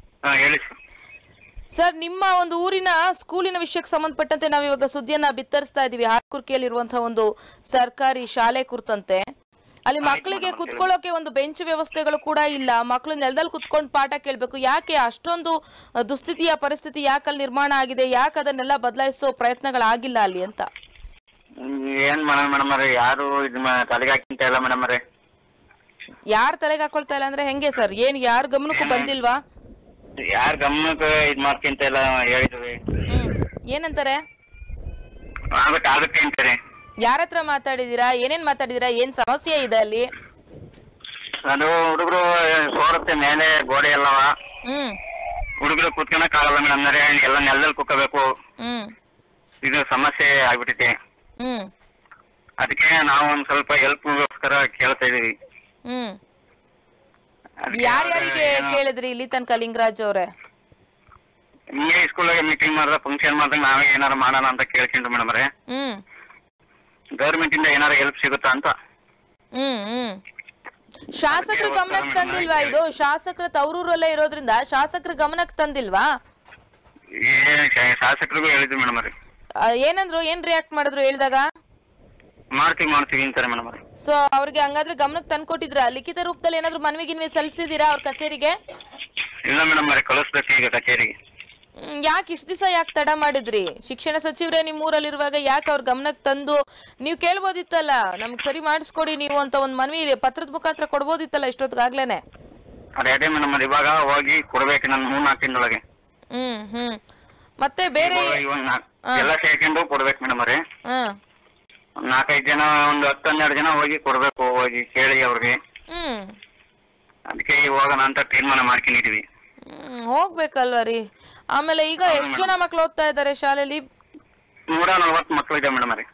ಸರ್, ನಿಮ್ಮ ಒಂದು ಊರಿನ ಸ್ಕೂಲಿನ ವಿಷಯಕ್ಕೆ ಸಂಬಂಧಪಟ್ಟಂತೆ ನಾವು ಇವಾಗ ಸುದ್ದಿಯನ್ನ ಬಿತ್ತರಿಸ್ತಾ ಇದೀವಿ. ಹಾರ್ಕುರ್ಕಿಯಲ್ಲಿರುವಂತಹ ಒಂದು ಸರ್ಕಾರಿ ಶಾಲೆ ಕುರಿತಂತೆ. ಅಲ್ಲಿ ಮಕ್ಕಳಿಗೆ ಕುತ್ಕೊಳ್ಳೋಕೆ ಒಂದು ಬೆಂಚ್ ವ್ಯವಸ್ಥೆಗಳು ಕೂಡ ಇಲ್ಲ. ಮಕ್ಕಳು ನೆಲದಲ್ಲಿ ಕುತ್ಕೊಂಡು ಪಾಠ ಕೇಳಬೇಕು. ಯಾಕೆ ಅಷ್ಟೊಂದು ದುಸ್ಥಿತಿಯ ಪರಿಸ್ಥಿತಿ ಯಾಕಲ್ಲಿ ನಿರ್ಮಾಣ ಆಗಿದೆ? ಯಾಕೆ ಅದನ್ನೆಲ್ಲ ಬದಲಾಯಿಸೋ ಪ್ರಯತ್ನಗಳಾಗಿಲ್ಲ ಅಲ್ಲಿ ಅಂತ? ಏನ್ ಮೇಡಮ್ ಅವ್ರೆ, ಯಾರು ತಲೆಗೆ ಹಾಕಿಂತ ಇಲ್ಲ ಮೇಡಮ್ ಅವ್ರೆ. ಯಾರು ತಲೆಗೆ ಹಾಕೊಳ್ತಾ ಇಲ್ಲ ಅಂದ್ರೆ ಹೆಂಗೆ ಸರ್? ಏನ್ ಯಾರ ಗಮನಕ್ಕೂ ಬಂದಿಲ್ವಾ? ಯಾರ ಗಮನಕ್ಕೆ ಇದ್ ಮಾಡ್ಕೊಂತ ಇಲ್ಲ ಹೇಳಿದ್ವಿ. ಏನಂತಾರೆ? ಆಗುತ್ತೆ ಅಂತಾರೆ. ಯಾರ ಹತ್ರ ಮಾತಾಡಿದೀರಾ? ಏನೇನ್ ಮಾತಾಡಿದೀರಾ? ಏನ್ ಸಮಸ್ಯೆ ಇದೆ ಅಲ್ಲಿ? ಅದು ಹುಡುಗರು ಸೋರುತ್ತೆ ಮೇಲೆ ಗೋಡೆ ಎಲ್ಲವ. ಹುಡುಗರು ಕೂತ್ಕೊಳಕ್ ಆಗಲ್ಲ ಮೇಡಮ್ ಅವ್ರೆ, ಎಲ್ಲ ನೆಲದಲ್ಲಿ ಕುಕ್ಕಬೇಕು. ಇದು ಸಮಸ್ಯೆ ಆಗ್ಬಿಟ್ಟಿದೆ. ಅದಕ್ಕೆ ನಾವು ಒಂದ್ ಸ್ವಲ್ಪ ಹೆಲ್ಪ್ಗೋಸ್ಕರ ಕೇಳ್ತಾ ಇದೀವಿ. ಯಾರ್ಯಾರಿಗೆ ಕೇಳಿದ್ರಿ ಇಲ್ಲಿ ತನಕ ಲಿಂಗರಾಜ್ ಅವ್ರೆ? ಹಿಂಗೆ ಸ್ಕೂಲಾಗ ಮೀಟಿಂಗ್ ಮಾಡ್ದ ಫಂಕ್ಷನ್ ಮಾಡ್ದಾಗ ನಾವೇ ಏನಾರ ಮಾಡೋಣ ಅಂತ ಕೇಳ್ಕೊಂಡ್ರು ಮೇಡಮ್ ಅವ್ರೆ. ಗವರ್ಮೆಂಟ್ ಇಂದ ಏನಾರ ಹೆಲ್ಪ್ ಸಿಗುತ್ತಾ ಅಂತ. ಶಾಸಕರ ಗಮನಕ್ಕೆ ತಂದಿಲ್ವಾ ಇದು? ಶಾಸಕರ ತವರೂರಲ್ಲೇ ಇರೋದ್ರಿಂದ ಶಾಸಕರ ಗಮನಕ್ಕೆ ತಂದಿಲ್ವಾ? ಶಾಸಕರಿಗೂ ಹೇಳಿದ್ವಿ ಮೇಡಮ್ ಅವ್ರೆ. ಏನಂದ್ರು? ಏನ್ ರಿಯಾಕ್ಟ್ ಮಾಡಿದ್ರು ಹೇಳಿದಾಗ? ಮಾಡ್ತೀವಿ ಅಂತಾರೆ ಮೇಡಮ್ ಅವ್ರೆ. ಸೊ ಅವ್ರಿಗೆ ಹಂಗಾದ್ರೆ ಗಮನಕ್ಕೆ ತಂದ್ಕೊಟ್ಟಿದ್ರ? ಲಿಖಿತ ರೂಪದಲ್ಲಿ ಏನಾದ್ರು ಮನವಿ ಗಿನ್ವಿ ಸಲ್ಲಿಸಿದೀರಾ ಅವ್ರ ಕಚೇರಿಗೆ? ಇಲ್ಲ ಮೇಡಮ್ ಅವ್ರೆ, ಕಳಿಸ್ಬೇಕು ಈಗ ಕಚೇರಿಗೆ. ಯಾಕೆ ಇಷ್ಟ ದಿವಸ ಯಾಕೆ ತಡ ಮಾಡಿದ್ರಿ? ಶಿಕ್ಷಣ ಸಚಿವರೇ ನಿಮ್ ಊರಲ್ಲಿರುವಾಗ ಯಾಕೆ ಅವ್ರ ಗಮನಕ್ಕೆ ತಂದು ನೀವು ಕೇಳ್ಬೋದಿತ್ತಲ್ಲ, ನಮ್ಗೆ ಸರಿ ಮಾಡಿಸ್ಕೊಡಿ ನೀವು ಅಂತ ಒಂದು ಮನವಿ ಪತ್ರದ ಮುಖಾಂತರ ಕೊಡ್ಬೋದಿತ್ತಲ್ಲ ಇಷ್ಟೊತ್ತಿಗಾಗ್ಲೇನೆ? ಅದೇ ಮೇಡಮ್ ಅವ್ರೆ, ಇವಾಗ ಹೋಗಿ ಕೊಡ್ಬೇಕು ನಾನು 3-4 ದಿನದೊಳಗೆ. ಮತ್ತೆ ಬೇರೆ ಎಲ್ಲ ಸೇರ್ಕೊಂಡು ಕೊಡ್ಬೇಕು ಮೇಡಮ್ ಅವ್ರೆ. 4-5 ಜನ, ಒಂದು 10-12 ಜನ ಹೋಗಿ ಕೊಡ್ಬೇಕು, ಹೋಗಿ ಕೇಳಿ ಅವ್ರಿಗೆ. ಅದಕ್ಕೆ ಹೋಗೋಣ ಅಂತ ತೀರ್ಮಾನ ಮಾಡ್ಕೊಂಡಿದೀವಿ. ಹೋಗ್ಬೇಕಲ್ವಾ ರೀ? ಆಮೇಲೆ ಈಗ ಎಷ್ಟು ಜನ ಮಕ್ಳು ಓದ್ತಾ ಇದಾರೆ ಶಾಲೆಯಲ್ಲಿ? 140 ಮಕ್ಳು ಇದೆ ಮೇಡಮ್ ಅವ್ರೆ.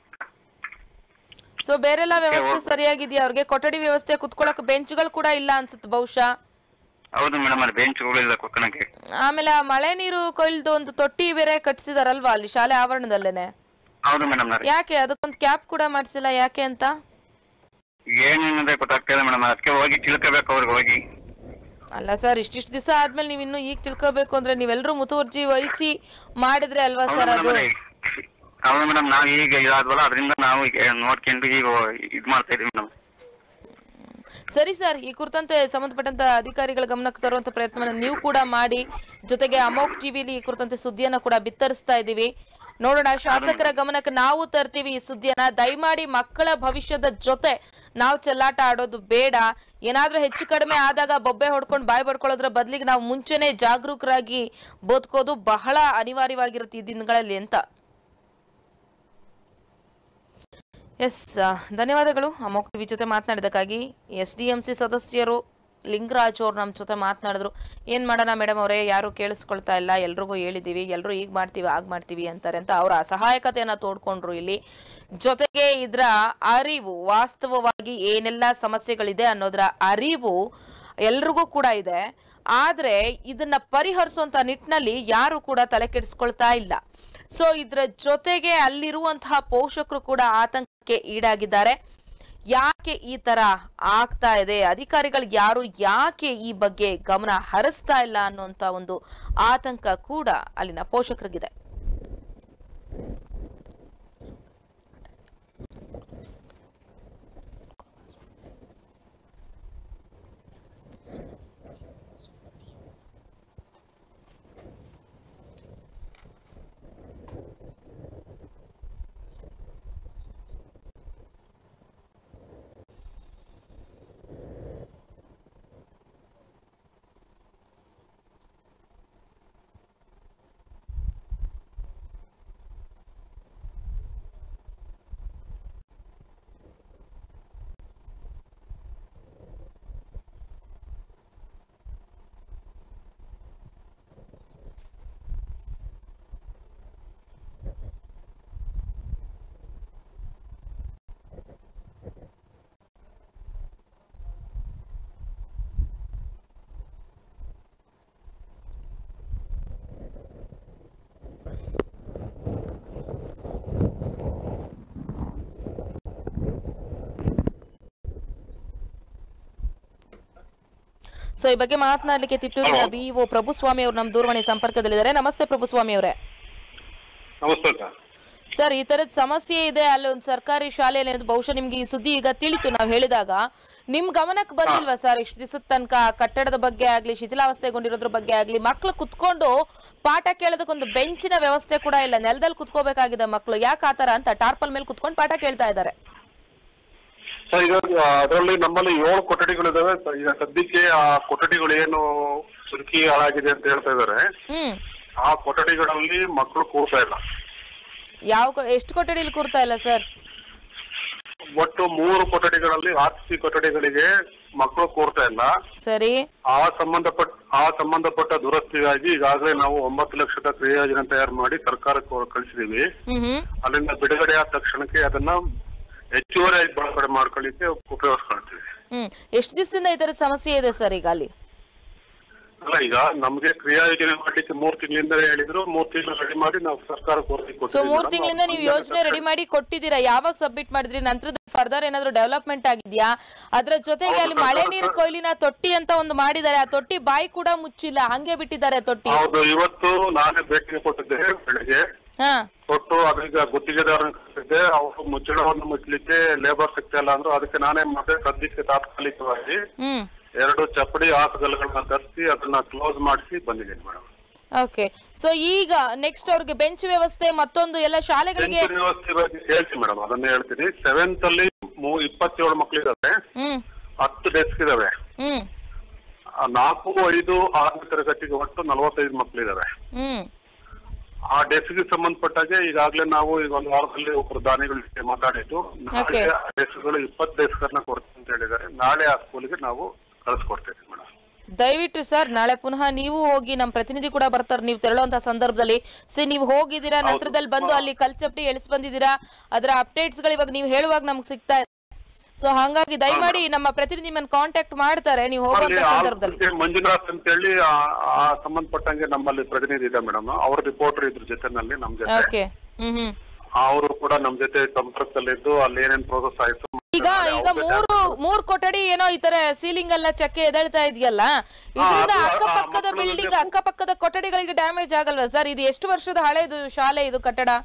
ಸೊ ಬೇರೆಲ್ಲ ವ್ಯವಸ್ಥೆ ಸರಿಯಾಗಿದೆಯಾ ಅವ್ರಿಗೆ? ಕೊಠಡಿ ವ್ಯವಸ್ಥೆ, ಕುತ್ಕೊಳಕ್ ಬೆಂಚ್ಗಳು ಕೂಡ ಇಲ್ಲ ಅನ್ಸುತ್ತೆ ಬಹುಶಃ. ಹೌದು ಮೇಡಮ್ ಅವ್ರೆ, ಬೆಂಚ್ಗಳಿಲ್ಲ ಕುತ್ಕೊಳಕ್ಕೆ. ಆಮೇಲೆ ಆ ಮಳೆ ನೀರು ಕೊಯ್ಲ್ದು ಒಂದು ತೊಟ್ಟಿ ಬೇರೆ ಕಟ್ಸಿದಾರಲ್ವಾ ಅಲ್ಲಿ ಶಾಲೆ ಆವರಣದಲ್ಲೇನೆ? ಹೌದು ಮೇಡಮ್ ಅವ್ರೆ. ಯಾಕೆ ಅದಕ್ಕೊಂದು ಕ್ಯಾಪ್ ಕೂಡ ಮಾಡಿಸಿಲ್ಲ? ಯಾಕೆ ಅಂತ ಏನೇನಿದೆ ಗೊತ್ತಾಗ್ತಿಲ್ಲ ಮೇಡಮ್. ಅದಕ್ಕೆ ಹೋಗಿ ತಿಳ್ಕೋಬೇಕು ಅವ್ರಿಗೆ ಹೋಗಿ. ಅಲ್ಲ ಸರ್, ಇಷ್ಟಿಷ್ಟು ದಿವಸ ಆದ್ಮೇಲೆ ನೀವು ಇನ್ನು ಈಗ ತಿಳ್ಕೋಬೇಕು ಅಂದ್ರೆ ನೀವೆಲ್ಲರೂ ಮುತುವರ್ಜಿ ವಹಿಸಿ ಮಾಡಿದ್ರೆ ಅಲ್ವಾ ಸರ್ ಅದು? ಹೌದು ಮೇಡಮ್, ನಾವ್ ಈಗ ಇದಾದ್ವಲ್ಲ ಅದರಿಂದ ನಾವು ನೋಡ್ಕೊಂಡು ಈಗ ಇದ್ ಮಾಡ್ತಾ ಇದೀವಿ ಮೇಡಮ್. ಸರಿ ಸರ್, ಈ ಕುರಿತಂತೆ ಸಂಬಂಧಪಟ್ಟಂತ ಅಧಿಕಾರಿಗಳ ಗಮನಕ್ಕೆ ತರುವಂತ ಪ್ರಯತ್ನವನ್ನು ನೀವು ಕೂಡ ಮಾಡಿ. ಜೊತೆಗೆ ಅಮೋಕ್ ಟಿವಿಲಿ ಈ ಕುರಿತಂತೆ ಸುದ್ದಿಯನ್ನ ಕೂಡ ಬಿತ್ತರಿಸ್ತಾ ಇದೀವಿ. ನೋಡೋಣ, ಶಾಸಕರ ಗಮನಕ್ಕೆ ನಾವು ತರ್ತೀವಿ ಈ ಸುದ್ದಿಯನ್ನ. ದಯಮಾಡಿ ಮಕ್ಕಳ ಭವಿಷ್ಯದ ಜೊತೆ ನಾವು ಚೆಲ್ಲಾಟ ಆಡೋದು ಬೇಡ. ಏನಾದ್ರೂ ಹೆಚ್ಚು ಕಡಿಮೆ ಆದಾಗ ಬೊಬ್ಬೆ ಹೊಡ್ಕೊಂಡು ಬಾಯಿ ಬಡ್ಕೊಳ್ಳೋದ್ರ ಬದಲಿಗೆ ನಾವು ಮುಂಚೆನೆ ಜಾಗರೂಕರಾಗಿ ಬದುಕೋದು ಬಹಳ ಅನಿವಾರ್ಯವಾಗಿರುತ್ತೆ ಈ ದಿನಗಳಲ್ಲಿ ಅಂತ. ಎಸ್, ಧನ್ಯವಾದಗಳು ಅಮೋಕ್ ಟಿವಿ ಜೊತೆ ಮಾತನಾಡಿದಕ್ಕಾಗಿ. SDMC ಸದಸ್ಯರು ಲಿಂಗರಾಜ್ ಅವ್ರು ನಮ್ಮ ಜೊತೆ ಮಾತನಾಡಿದ್ರು. ಏನ್ ಮಾಡೋಣ ಮೇಡಮ್ ಅವರೇ, ಯಾರು ಕೇಳಿಸ್ಕೊಳ್ತಾ ಇಲ್ಲ, ಎಲ್ರಿಗೂ ಹೇಳಿದೀವಿ, ಎಲ್ಲರೂ ಈಗ ಮಾಡ್ತೀವಿ ಆಗ ಮಾಡ್ತೀವಿ ಅಂತಾರೆ ಅಂತ ಅವರ ಅಸಹಾಯಕತೆಯನ್ನ ತೋಡ್ಕೊಂಡ್ರು ಇಲ್ಲಿ. ಜೊತೆಗೆ ಇದರ ಅರಿವು, ವಾಸ್ತವವಾಗಿ ಏನೆಲ್ಲ ಸಮಸ್ಯೆಗಳಿದೆ ಅನ್ನೋದರ ಅರಿವು ಎಲ್ರಿಗೂ ಕೂಡ ಇದೆ. ಆದ್ರೆ ಇದನ್ನ ಪರಿಹರಿಸುವಂತ ನಿಟ್ಟಿನಲ್ಲಿ ಯಾರು ಕೂಡ ತಲೆ ಕೆಡಿಸ್ಕೊಳ್ತಾ ಇಲ್ಲ. ಸೊ ಇದ್ರ ಜೊತೆಗೆ ಅಲ್ಲಿರುವಂತಹ ಪೋಷಕರು ಕೂಡ ಆತಂಕಕ್ಕೆ ಈಡಾಗಿದ್ದಾರೆ. ಯಾಕೆ ಈ ತರ ಆಗ್ತಾ ಇದೆ, ಅಧಿಕಾರಿಗಳು ಯಾರು ಯಾಕೆ ಈ ಬಗ್ಗೆ ಗಮನ ಹರಿಸ್ತಾ ಇಲ್ಲ ಅನ್ನುವಂತ ಒಂದು ಆತಂಕ ಕೂಡ ಅಲ್ಲಿನ ಪೋಷಕರಿಗಿದೆ. ಸೊ ಈ ಬಗ್ಗೆ ಮಾತನಾಡಲಿಕ್ಕೆ ತಿಪ್ಟೂರಿನ BEO ಪ್ರಭುಸ್ವಾಮಿ ಅವರು ನಮ್ಮ ದೂರವಾಣಿ ಸಂಪರ್ಕದಲ್ಲಿದ್ದಾರೆ. ನಮಸ್ತೆ ಪ್ರಭುಸ್ವಾಮಿ ಅವರೇ. ನಮಸ್ತೆ ಸರ್, ಈ ತರದ ಸಮಸ್ಯೆ ಇದೆ ಅಲ್ಲಿ ಒಂದು ಸರ್ಕಾರಿ ಶಾಲೆಯಲ್ಲಿ, ಬಹುಶಃ ನಿಮ್ಗೆ ಈ ಸುದ್ದಿ ಈಗ ತಿಳಿತು ನಾವು ಹೇಳಿದಾಗ. ನಿಮ್ ಗಮನಕ್ಕೆ ಬಂದಿಲ್ವಾ ಸರ್ ಇಷ್ಟು ದಿವಸದ ತನಕ ಕಟ್ಟಡದ ಬಗ್ಗೆ ಆಗ್ಲಿ, ಶಿಥಿಲಾವಸ್ಥೆಗೊಂಡಿರೋದ್ರ ಬಗ್ಗೆ ಆಗ್ಲಿ, ಮಕ್ಳು ಕುತ್ಕೊಂಡು ಪಾಠ ಕೇಳೋದಕ್ಕೊಂದು ಬೆಂಚಿನ ವ್ಯವಸ್ಥೆ ಕೂಡ ಇಲ್ಲ, ನೆಲದಲ್ಲಿ ಕುತ್ಕೋಬೇಕಾಗಿದೆ ಮಕ್ಳು, ಯಾಕೆ ಆತರ ಅಂತ ಟಾರ್ಪಲ್ ಮೇಲೆ ಕುತ್ಕೊಂಡು ಪಾಠ ಕೇಳ್ತಾ ಇದ್ದಾರೆ. ಸರ್, ಈಗ ಅದರಲ್ಲಿ ನಮ್ಮಲ್ಲಿ 7 ಕೊಠಡಿಗಳಿದಾವೆ. ಈಗ ಸದ್ಯಕ್ಕೆ ಆ ಕೊಠಡಿಗಳು ಏನು ಸುರುಕಿ ಹಾಳಾಗಿದೆ ಅಂತ ಹೇಳ್ತಾ ಇದಾರೆ. ಆ ಕೊಠಡಿಗಳಲ್ಲಿ ಮಕ್ಕಳು ಕೂರ್ತಾ ಇಲ್ಲ. ಎಷ್ಟು ಕೊಠಡಿಯಲ್ಲಿ ಕೂರ್ತಾ ಇಲ್ಲ ಸರ್? ಒಟ್ಟು 3 ಕೊಠಡಿಗಳಲ್ಲಿ RCC ಕೊಠಡಿಗಳಿಗೆ ಮಕ್ಕಳು ಕೂರ್ತಾ ಇಲ್ಲ. ಸರಿ. ಆ ಸಂಬಂಧಪಟ್ಟ ದುರಸ್ತಿಗಾಗಿ ಈಗಾಗಲೇ ನಾವು 9 ಲಕ್ಷದ ಕ್ರಿಯಾಯೋಜನೆ ತಯಾರು ಮಾಡಿ ಸರ್ಕಾರಕ್ಕೆ ಕಳಿಸಿದೀವಿ. ಅಲ್ಲಿಂದ ಬಿಡುಗಡೆ ಆದ ತಕ್ಷಣಕ್ಕೆ ಅದನ್ನ ಹೆಚ್ಚುವರಿಯಾಗಿ ಬಳಕೆ ಮಾಡ್ಕೊಳ್ಳಿಕ್ಕೆ ಉಪಯೋಗಿಸ್ಕೊಳ್ತೀವಿ. ಎಷ್ಟು ದಿವಸದಿಂದ ಇದರ ಸಮಸ್ಯೆ ಇದೆ ಸರ್ ಈಗ ಅಲ್ಲಿ? ಅಲ್ಲ, ಈಗ ನಮ್ಗೆ ಕ್ರಿಯಾಯೋಜನೆ ಮಾಡ್ಲಿಕ್ಕೆ 3 ತಿಂಗಳಿಂದ ಹೇಳಿದ್ರು. 3 ತಿಂಗಳು ರೆಡಿ ಮಾಡಿ ನಾವು ಸರ್ಕಾರಕ್ಕೆ ಕೊಡ್ತೀವಿ. ಸೊ 3 ತಿಂಗಳಿಂದ ನೀವು ಯೋಜನೆ ರೆಡಿ ಮಾಡಿ ಕೊಟ್ಟಿದ್ದೀರಾ. ಯಾವಾಗ ಸಬ್ಮಿಟ್ ಮಾಡಿದ್ರಿ? ನಂತರದ ಫರ್ದರ್ ಏನಾದ್ರು ಡೆವಲಪ್ಮೆಂಟ್ ಆಗಿದ್ಯಾ? ಅದ್ರ ಜೊತೆಗೆ ಅಲ್ಲಿ ಮಳೆ ನೀರು ಕೊಯ್ಲಿನ ತೊಟ್ಟಿ ಅಂತ ಒಂದು ಮಾಡಿದ್ದಾರೆ. ಆ ತೊಟ್ಟಿ ಬಾಯಿ ಕೂಡ ಮುಚ್ಚಿಲ್ಲ, ಹಂಗೆ ಬಿಟ್ಟಿದ್ದಾರೆ ತೊಟ್ಟಿ. ಹೌದು, ಇವತ್ತು ನಾನೇ ಭೇಟಿ ಕೊಟ್ಟಿದ್ದೆ ಬೆಳಿಗ್ಗೆ. ಕೊಟ್ಟು ಅದೀಗ ಗುತ್ತಿಗೆದಾರನ ಕಳಿಸಿದ್ದೆ. ಅವರು ಮುಚ್ಚಳವನ್ನು ಮುಚ್ಚಲಿಕ್ಕೆ ಲೇಬರ್ ಸಿಗ್ತಾ ಇಲ್ಲ ಅಂದ್ರು. ಅದಕ್ಕೆ ನಾನೇ ಮತ್ತೆ ಸದ್ಯಕ್ಕೆ ತಾತ್ಕಾಲಿಕವಾಗಿ 2 ಚಪ್ಪಡಿ ಹಾಸುಗಲ್ಲುಗಳನ್ನ ತರಿಸಿ ಅದನ್ನ ಕ್ಲೋಸ್ ಮಾಡಿಸಿ ಬಂದಿದ್ದೀನಿ ಮೇಡಮ್. ಓಕೆ. ಸೊ ಈಗ ನೆಕ್ಸ್ಟ್ ಅವ್ರಿಗೆ ಬೆಂಚ್ ವ್ಯವಸ್ಥೆ ಮತ್ತೊಂದು ಎಲ್ಲ ಶಾಲೆಗಳಿಗೆ ವ್ಯವಸ್ಥೆ ಬಗ್ಗೆ ಹೇಳ್ತೀನಿ ಮೇಡಮ್, ಅದನ್ನೇ ಹೇಳ್ತೀನಿ. 7th ಅಲ್ಲಿ 27 ಮಕ್ಕಳಿದಾವೆ, 10 ಡೆಸ್ಕ್ ಇದಾವೆ. 4, 5, 6ನೇ ತರಗತಿಗೆ ಒಟ್ಟು 45 ಮಕ್ಕಳಿದಾವೆ. ಆ ಡೆಸ್ಕ್ಗೆ ಸಂಬಂಧಪಟ್ಟಾಗೆ ಈಗಾಗಲೇ ನಾವು ಈಗ 1 ವಾರದಲ್ಲಿ ಒಬ್ಬರು ದಾನಿಗಳಿಗೆ ಮಾತಾಡಿದ್ದು. ನಾಳೆ ಡೆಸ್ಕ್ಗಳು 20 ಡೆಸ್ಕರ್ನ ಕೊಡ್ತೀವಿ ಅಂತ ಹೇಳಿದ್ದಾರೆ. ನಾಳೆ ಆ ಸ್ಕೂಲ್ಗೆ ನಾವು ಕಳಿಸ್ಕೊಡ್ತೇವೆ ಮೇಡಮ್. ದಯವಿಟ್ಟು ಸರ್ ನಾಳೆ ಪುನಃ ನೀವು ಹೋಗಿ, ನಮ್ಮ ಪ್ರತಿನಿಧಿ ಕೂಡ ಬರ್ತಾರೆ ನೀವು ತೆರಳುವಂತ ಸಂದರ್ಭದಲ್ಲಿ. ನೀವು ಹೋಗಿದ್ದೀರಾ, ನಂತರದಲ್ಲಿ ಬಂದು ಅಲ್ಲಿ ಕಲ್ಚಪ್ಟಿ ಎಳಿಸ್ ಬಂದಿದ್ದೀರಾ, ಅದರ ಅಪ್ಡೇಟ್ಸ್ ಗಳು ಇವಾಗ ನೀವು ಹೇಳುವಾಗ ನಮ್ಗೆ ಸಿಗ್ತಾ ಇದೆ. ಸೊ ಹಾಗಾಗಿ ದಯಮಾಡಿ ನಮ್ಮ ಪ್ರತಿನಿಧಿ ನಿಮ್ಮನ್ನು ಕಾಂಟ್ಯಾಕ್ಟ್ ಮಾಡ್ತಾರೆ ನೀವು ಹೋಗುವಂತ ಸಂದರ್ಭದಲ್ಲಿ. ಮಂಜುನಾಥ್ ಅಂತ ಹೇಳಿ ಆ ಸಂಬಂಧಪಟ್ಟಂಗೆ ನಮ್ಮಲ್ಲಿ ಪ್ರತಿನಿಧಿ ಇದೆ ಮೇಡಮ್. ಅವ್ರ ರಿಪೋರ್ಟರ್ ಇದ್ರ ಜೊತೆನಲ್ಲಿ ನಮ್ ಜೊತೆ ಅವರು ಕೂಡ ನಮ್ ಜೊತೆ ಸಂಪರ್ಕದಲ್ಲಿದ್ದು ಅಲ್ಲಿ ಏನೇನ್ ಪ್ರೋಸೆಸ್ ಆಯ್ತು. ಈಗ 3 ಕೊಠಡಿ ಏನೋ ಈ ತರ ಸೀಲಿಂಗ್ ಎಲ್ಲ ಚಕ್ಕೆ ಎದಳ್ತಾ ಇದೆಯಲ್ಲ, ಇದರಿಂದ ಅಕ್ಕಪಕ್ಕದ ಕೊಠಡಿಗಳಿಗೆ ಡ್ಯಾಮೇಜ್ ಆಗಲ್ವಾ ಸರ್? ಇದು ಎಷ್ಟು ವರ್ಷದ ಹಳೇದು ಶಾಲೆ ಇದು ಕಟ್ಟಡ?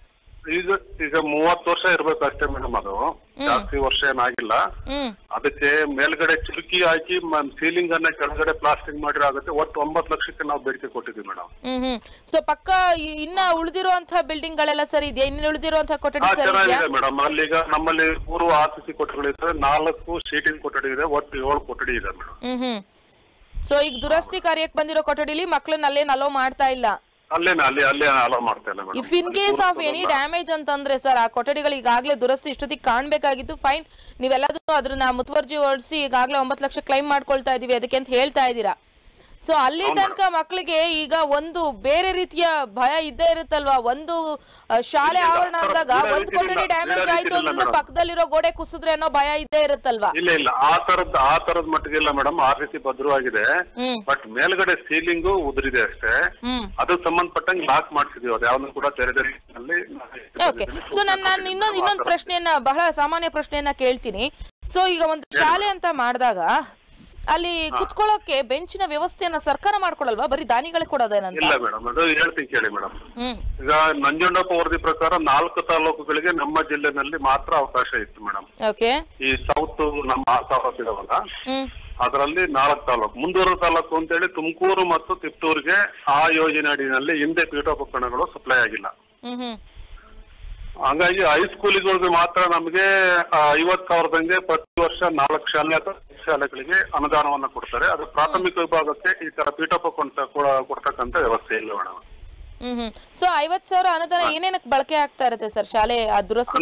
ಈಗ 30 ವರ್ಷ ಇರ್ಬೇಕು ಅಷ್ಟೇ ಮೇಡಮ್. ಅದು ಜಾಸ್ತಿ ವರ್ಷ ಏನಾಗಿಲ್ಲ. ಅದಕ್ಕೆ ಮೇಲ್ಗಡೆ ಚಿರುಕಿ ಹಾಕಿ ಸೀಲಿಂಗ್ ಅನ್ನ ಕೆಳಗಡೆ ಪ್ಲಾಸ್ಟಿಂಗ್ ಮಾಡಿರೋ ಆಗುತ್ತೆ. ಒಟ್ಟು 9 ಲಕ್ಷಕ್ಕೆ ನಾವು ಬೇಡಿಕೆ ಕೊಟ್ಟಿದ್ವಿ ಮೇಡಮ್. ಸೊ ಪಕ್ಕ ಇನ್ನ ಉಳಿದಿರುವಂತಹ ಬಿಲ್ಡಿಂಗ್ ಗಳೆಲ್ಲ ಸರಿ ಇದೆಯಾ? ಇನ್ನು ಉಳಿದಿರುವಂತಹ ಕೊಠಡಿ ಚೆನ್ನಾಗಿದೆ ಮೇಡಮ್. ಅಲ್ಲಿಗ ನಮ್ಮಲ್ಲಿ 3 RCC ಕೊಠಡಿಗಳಿವೆ, 4 ಸೀಟಿಂಗ್ ಕೊಠಡಿ ಇದೆ, ಒಟ್ಟು 7 ಕೊಠಡಿ ಇದೆ ಮೇಡಮ್. ಸೊ ಈಗ ದುರಸ್ತಿ ಕಾರ್ಯಕ್ಕೆ ಬಂದಿರೋ ಕೊಠಡಿಲಿ ಮಕ್ಕಳನ್ನ ಅಲ್ಲೇನು ಅಲೋ ಮಾಡ್ತಾ ಇಲ್ಲ? ಅಲ್ಲೇ ಅಲೋ ಮಾಡ್ತಾ ಇಲ್ಲ madam. If in case of any damage ಅಂತಂದ್ರೆ ಸರ್, ಆ ಕೊಠಡಿಗಳು ಈಗಾಗಲೇ ದುರಸ್ತಿ ಇಷ್ಟೊತ್ತಿಗೆ ಕಾಣ್ಬೇಕಾಗಿತ್ತು. ಫೈನ್, ನೀವೆಲ್ಲದೂ ಅದನ್ನ ಮುತುವರ್ಜಿ ಹೊರಡಿಸಿ ಈಗಾಗಲೇ 9 ಲಕ್ಷ ಕ್ಲೈಮ್ ಮಾಡ್ಕೊಳ್ತಾ ಇದೀವಿ ಅದಕ್ಕೆ ಅಂತ ಹೇಳ್ತಾ ಇದ್ದೀರಾ. ಸೊ ಅಲ್ಲಿ ತನಕ ಮಕ್ಕಳಿಗೆ ಈಗ ಒಂದು ಬೇರೆ ರೀತಿಯ ಭಯ ಇದ್ದೇ ಇರುತ್ತಲ್ವಾ? ಒಂದು ಶಾಲೆ ಆವರಣ ಅಂದಾಗ ಒಂದು ಕೊಠಡಿ ಡ್ಯಾಮೇಜ್ ಆಯ್ತು ಅಂದ್ರೆ ಪಕ್ಕದಲ್ಲಿರೋ ಗೋಡೆ ಕುಸಿದ್ರೆ ಅನ್ನೋ ಭಯ ಇದ್ದೇ ಇರುತ್ತಲ್ವಾ? ಇಲ್ಲ ಆ ತರದ ಮಟ್ಟಿಗೆ ಇಲ್ಲ ಮೇಡಮ್. RCC ಭದ್ರವಾಗಿದೆ. ಬಟ್ ಮೇಲ್ಗಡೆ ಸೀಲಿಂಗು ಉದುರಿದೆ ಅಷ್ಟೇ. ಅದಕ್ಕೆ ಸಂಬಂಧಪಟ್ಟಂಗೆ ಲಾಕ್ ಮಾಡಿಸಿದೀವಿ. ಅದು ಯಾವ್ದು ಕೂಡ ತೆರೆದ ರೀತಿಯಲ್ಲಿ. ಓಕೆ. ಸೊ ನಾನು ಇನ್ನೊಂದು ಪ್ರಶ್ನೆಯನ್ನ, ಬಹಳ ಸಾಮಾನ್ಯ ಪ್ರಶ್ನೆಯನ್ನ ಕೇಳ್ತೀನಿ. ಸೊ ಈಗ ಒಂದು ಶಾಲೆ ಅಂತ ಮಾಡಿದಾಗ ಅಲ್ಲಿ ಕುತ್ಕೊಳ್ಳೋಕೆ ಬೆಂಚಿನ ವ್ಯವಸ್ಥೆಯನ್ನ ಸರ್ಕಾರ ಮಾಡ್ಕೊಳಲ್ವಾ? ಬರೀ ದಾನಿಗಳೇ ಕೊಡೋದೇನಂತ? ಇಲ್ಲ ಮೇಡಮ್, ಅದು ಹೇಳ್ತೀನಿ ಕೇಳಿ ಮೇಡಮ್. ಈಗ ನಂಜುಂಡಪ್ಪ ವರದಿ ಪ್ರಕಾರ 4 ತಾಲೂಕುಗಳಿಗೆ ನಮ್ಮ ಜಿಲ್ಲೆನಲ್ಲಿ ಮಾತ್ರ ಅವಕಾಶ ಇತ್ತು ಮೇಡಮ್. ಈ ಸೌತ್ ನಮ್ಮ ತಾಲೂಕು ಇದಾವಲ್ಲ, ಅದರಲ್ಲಿ 4 ತಾಲೂಕು. ಮುಂದೂರು ತಾಲೂಕು ಅಂತ ಹೇಳಿ ತುಮಕೂರು ಮತ್ತು ತಿಪ್ಟೂರಿಗೆ ಆ ಯೋಜನೆ ಅಡಿನಲ್ಲಿ ಹಿಂದೆ ಪೀಠೋಪಕರಣಗಳು ಸಪ್ಲೈ ಆಗಿಲ್ಲ. ಹಂಗಾಗಿ ಹೈಸ್ಕೂಲಿಗಳಿಗೆ ಮಾತ್ರ ನಮಗೆ 50,000ದಂಗೆ ಪ್ರತಿ ವರ್ಷ 4 ಶಾಲೆಗಳಿಗೆ ಅನುದಾನವನ್ನ ಕೊಡ್ತಾರೆ. ಅದು ಪ್ರಾಥಮಿಕ ವಿಭಾಗಕ್ಕೆ ಈ ತರ ಪೀಠೋಪಕರಣ ಕೊಡ್ತಕ್ಕಂತ ವ್ಯವಸ್ಥೆ ಇಲ್ಲ ಮೇಡಮ್. ಸೊ 50,000 ಅನುದಾನ ಏನೇನಕ್ಕೆ ಬಳಕೆ ಆಗ್ತಾ ಇರುತ್ತೆ ಸರ್? ಶಾಲೆ ದುರಸ್ತಿ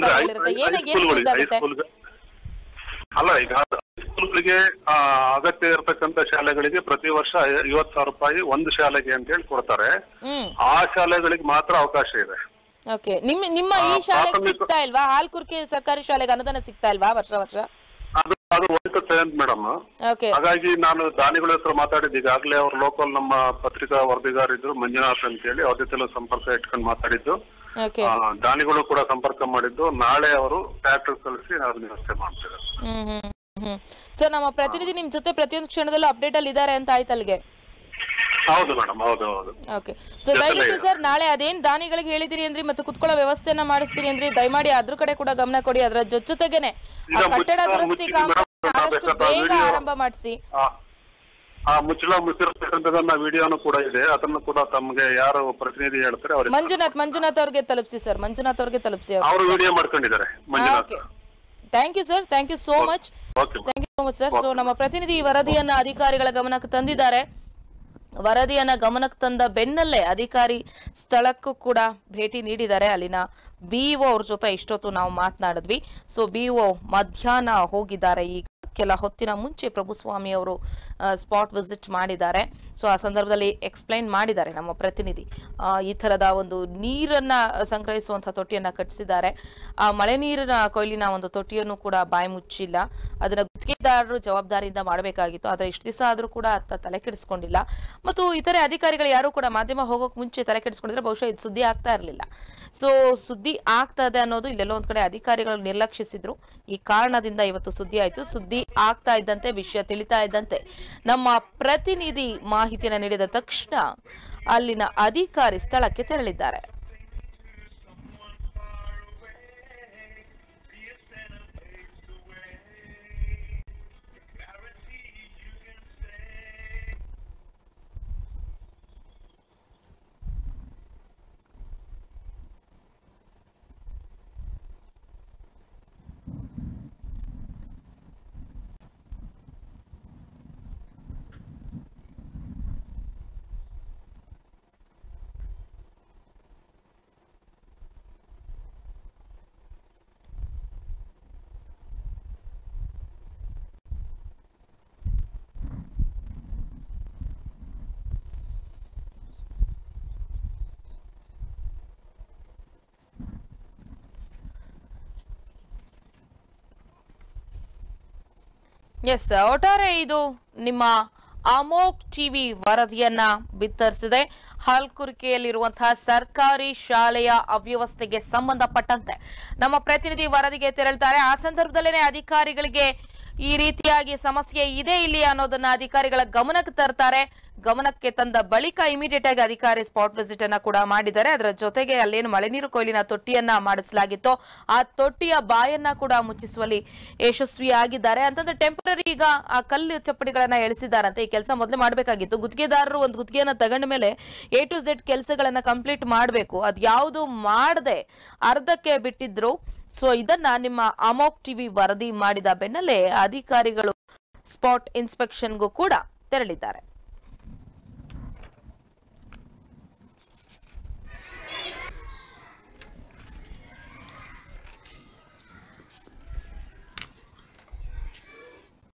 ಅಲ್ಲ, ಈಗ ಹೈಸ್ಕೂಲ್ಗಳಿಗೆ ಅಗತ್ಯ ಇರತಕ್ಕಂತ ಶಾಲೆಗಳಿಗೆ ಪ್ರತಿ ವರ್ಷ 50,000 ರೂಪಾಯಿ ಒಂದು ಶಾಲೆಗೆ ಅಂತ ಹೇಳಿ ಕೊಡ್ತಾರೆ. ಆ ಶಾಲೆಗಳಿಗೆ ಮಾತ್ರ ಅವಕಾಶ ಇದೆ. ಓಕೆ. ನಿಮ್ಮ ಈ ಶಾಲೆಗೆ ಸಿಗ್ತಾ ಇಲ್ವಾ? ಹಾಲ್ಕುರ್ಕೆ ಸರ್ಕಾರಿ ಶಾಲೆಗೆ ಅನುದಾನ ಸಿಗ್ತಾ ಇಲ್ವಾ ವರ್ಷ? ಅದು ಮೇಡಮ್. ಹಾಗಾಗಿ ನಾನು ದಾನಿಗಳ ಹತ್ರ ಮಾತಾಡಿದ್ದು ಈಗಾಗಲೇ. ಅವ್ರ ಲೋಕಲ್ ನಮ್ಮ ಪತ್ರಿಕಾ ವರದಿಗಾರಿದ್ರು ಮಂಜುನಾಥ್ ಅಂತ ಹೇಳಿ, ಅವ್ರ ಜೊತೆ ಸಂಪರ್ಕ ಇಟ್ಕೊಂಡು ಮಾತಾಡಿದ್ದು. ದಾನಿಗಳು ಕೂಡ ಸಂಪರ್ಕ ಮಾಡಿದ್ದು. ನಾಳೆ ಅವರು ಟ್ರ್ಯಾಕ್ಟರ್ ಕಳಿಸಿ ಅದನ್ನ ವ್ಯವಸ್ಥೆ ಮಾಡ್ತಿದ್ದಾರೆ. ಸೊ ನಮ್ಮ ಪ್ರತಿನಿಧಿ ನಿಮ್ ಜೊತೆ ಪ್ರತಿಯೊಂದು ಕ್ಷಣದಲ್ಲೂ ಅಪ್ಡೇಟ್ ಅಲ್ಲಿ ಇದಾರೆ ಅಂತ ಆಯ್ತು ಅಲ್ಲಿಗೆ? ಹೌದು ಮೇಡಮ್, ಹೌದು. ಓಕೆ. ಸೊ ದಯವಿಟ್ಟು ಸರ್ ನಾಳೆ ಅದೇನ್ ದಾನಿಗಳಿಗೆ ಹೇಳಿದಿರಿ ಅಂದ್ರಿ ಮತ್ತು ಕುತ್ಕೊಳ್ಳೋ ವ್ಯವಸ್ಥೆಯನ್ನ ಮಾಡಿಸ್ತೀರಿ ಅಂದ್ರಿ, ದಯಮಾಡಿ ಅದ್ರ ಕಡೆ ಕೂಡ ಗಮನ ಕೊಡಿ. ಅದರ ಜೊತೆಗೇನೆ ಕಟ್ಟಡ ದುರಸ್ತಿ ಕಾಮಗಾರಿ ಆದಷ್ಟು ಬೇಗ ಆರಂಭ ಮಾಡಿಸಿ. ಮುಚ್ಚಿರೋ ವಿಡಿಯೋನು ಕೂಡ ಇದೆ. ಅದನ್ನು ಕೂಡ ತಮಗೆ ಯಾರು ಪ್ರತಿನಿಧಿ ಹೇಳ್ತಾರೆ ಅವ್ರಿಗೆ ಮಂಜುನಾಥ್ ಅವ್ರಿಗೆ ತಲುಪಿಸಿ ಸರ್. ಮಂಜುನಾಥ್ ಅವ್ರಿಗೆ ತಲುಪಿಸಿ. ಅವರು ವಿಡಿಯೋ ಮಾಡ್ಕೊಂಡಿದ್ದಾರೆ. Thank you sir, thank you so much. Thank you so much sir. So ನಮ್ಮ ಪ್ರತಿನಿಧಿ ವರದಿಯನ್ನ ಅಧಿಕಾರಿಗಳ ಗಮನಕ್ಕೆ ತಂದಿದ್ದಾರೆ. ವರದಿಯನ್ನ ಗಮನಕ್ಕೆ ತಂದ ಬೆನ್ನಲ್ಲೇ ಅಧಿಕಾರಿ ಸ್ಥಳಕ್ಕೂ ಕೂಡ ಭೇಟಿ ನೀಡಿದ್ದಾರೆ. ಅಲ್ಲಿನ BO ಅವ್ರ ಜೊತೆ ಇಷ್ಟೊತ್ತು ನಾವು ಮಾತನಾಡಿದ್ವಿ. ಸೊ BO ಮಧ್ಯಾಹ್ನ ಹೋಗಿದ್ದಾರೆ. ಈಗ ಕೆಲ ಹೊತ್ತಿನ ಮುಂಚೆ ಪ್ರಭುಸ್ವಾಮಿ ಅವರು ಸ್ಪಾಟ್ ವಿಸಿಟ್ ಮಾಡಿದ್ದಾರೆ. ಸೊ ಆ ಸಂದರ್ಭದಲ್ಲಿ ಎಕ್ಸ್ಪ್ಲೈನ್ ಮಾಡಿದ್ದಾರೆ ನಮ್ಮ ಪ್ರತಿನಿಧಿ. ಈ ಥರದ ಒಂದು ನೀರನ್ನ ಸಂಗ್ರಹಿಸುವಂತಹ ತೊಟ್ಟಿಯನ್ನ ಕಟ್ಟಿಸಿದ್ದಾರೆ. ಆ ಮಳೆ ನೀರಿನ ಕೊಯ್ಲಿನ ಒಂದು ತೊಟ್ಟಿಯನ್ನು ಕೂಡ ಬಾಯಿ ಮುಚ್ಚಿಲ್ಲ. ಅದನ್ನ ಗುತ್ತಿಗೆದಾರರು ಜವಾಬ್ದಾರಿಯಿಂದ ಮಾಡಬೇಕಾಗಿತ್ತು. ಆದರೆ ಇಷ್ಟು ದಿವಸ ಆದ್ರೂ ಕೂಡ ತಲೆ ಕೆಡಿಸ್ಕೊಂಡಿಲ್ಲ. ಮತ್ತು ಇತರೆ ಅಧಿಕಾರಿಗಳು ಯಾರು ಕೂಡ ಮಾಧ್ಯಮ ಹೋಗೋಕೆ ಮುಂಚೆ ತಲೆ ಕೆಡಿಸ್ಕೊಂಡಿದ್ರೆ ಬಹುಶಃ ಇದು ಸುದ್ದಿ ಆಗ್ತಾ ಇರಲಿಲ್ಲ. ಸೊ ಸುದ್ದಿ ಆಗ್ತಾ ಇದೆ ಅನ್ನೋದು ಇಲ್ಲೆಲ್ಲೋ ಒಂದ್ ಕಡೆ ಅಧಿಕಾರಿಗಳು ನಿರ್ಲಕ್ಷಿಸಿದ್ರು. ಈ ಕಾರಣದಿಂದ ಇವತ್ತು ಸುದ್ದಿ ಆಯ್ತು. ಸುದ್ದಿ ಆಗ್ತಾ ಇದ್ದಂತೆ, ವಿಷಯ ತಿಳಿತಾ ಇದ್ದಂತೆ ನಮ್ಮ ಪ್ರತಿನಿಧಿ ಮಾಹಿತಿಯನ್ನು ನೀಡಿದ ತಕ್ಷಣ ಅಲ್ಲಿನ ಅಧಿಕಾರಿ ಸ್ಥಳಕ್ಕೆ ತೆರಳಿದ್ದಾರೆ. ಎಸ್, ಒಟ್ಟಾರೆ ಇದು ನಿಮ್ಮ ಅಮೋಕ್ ಟಿವಿ ವರದಿಯನ್ನ ಬಿತ್ತರಿಸಿದೆ. ಹಾಲ್ಕುರ್ಕೆಯಲ್ಲಿರುವಂತಹ ಸರ್ಕಾರಿ ಶಾಲೆಯ ಅವ್ಯವಸ್ಥೆಗೆ ಸಂಬಂಧಪಟ್ಟಂತೆ ನಮ್ಮ ಪ್ರತಿನಿಧಿ ವರದಿಗೆ ತೆರಳುತ್ತಾರೆ. ಆ ಸಂದರ್ಭದಲ್ಲೇ ಅಧಿಕಾರಿಗಳಿಗೆ ಈ ರೀತಿಯಾಗಿ ಸಮಸ್ಯೆ ಇದೆ ಇಲ್ಲಿ ಅನ್ನೋದನ್ನ ಅಧಿಕಾರಿಗಳ ಗಮನಕ್ಕೆ ತರ್ತಾರೆ. ಗಮನಕ್ಕೆ ತಂದ ಬಳಿಕ ಇಮಿಡಿಯೇಟ್ ಆಗಿ ಅಧಿಕಾರಿ ಸ್ಪಾಟ್ ವಿಸಿಟ್ ಅನ್ನ ಕೂಡ ಮಾಡಿದ್ದಾರೆ. ಅದರ ಜೊತೆಗೆ ಅಲ್ಲೇನು ಮಳೆ ನೀರು ಕೊಯ್ಲಿನ ತೊಟ್ಟಿಯನ್ನ ಮಾಡಿಸಲಾಗಿತ್ತು ಆ ತೊಟ್ಟಿಯ ಬಾಯನ್ನ ಕೂಡ ಮುಚ್ಚಿಸುವಲ್ಲಿ ಯಶಸ್ವಿಯಾಗಿದ್ದಾರೆ. ಅಂತಂದ್ರೆ ಟೆಂಪರರಿ ಈಗ ಆ ಕಲ್ಲು ಚಪ್ಪಡಿಗಳನ್ನ ಎಳಿಸಿದಾರಂತೆ. ಈ ಕೆಲಸ ಮೊದಲೇ ಮಾಡಬೇಕಾಗಿತ್ತು. ಗುತ್ತಿಗೆದಾರರು ಒಂದು ಗುತ್ತಿಗೆಯನ್ನ ತಗೊಂಡ ಮೇಲೆ A to Z ಕೆಲಸಗಳನ್ನ ಕಂಪ್ಲೀಟ್ ಮಾಡಬೇಕು. ಅದು ಯಾವುದು ಮಾಡದೆ ಅರ್ಧಕ್ಕೆ ಬಿಟ್ಟಿದ್ರು. ಸೊ ಇದನ್ನ ನಿಮ್ಮ ಅಮೋಕ್ ಟಿವಿ ವರದಿ ಮಾಡಿದ ಬೆನ್ನಲ್ಲೇ ಅಧಿಕಾರಿಗಳು ಸ್ಪಾಟ್ ಇನ್ಸ್ಪೆಕ್ಷನ್ಗೂ ಕೂಡ ತೆರಳಿದ್ದಾರೆ.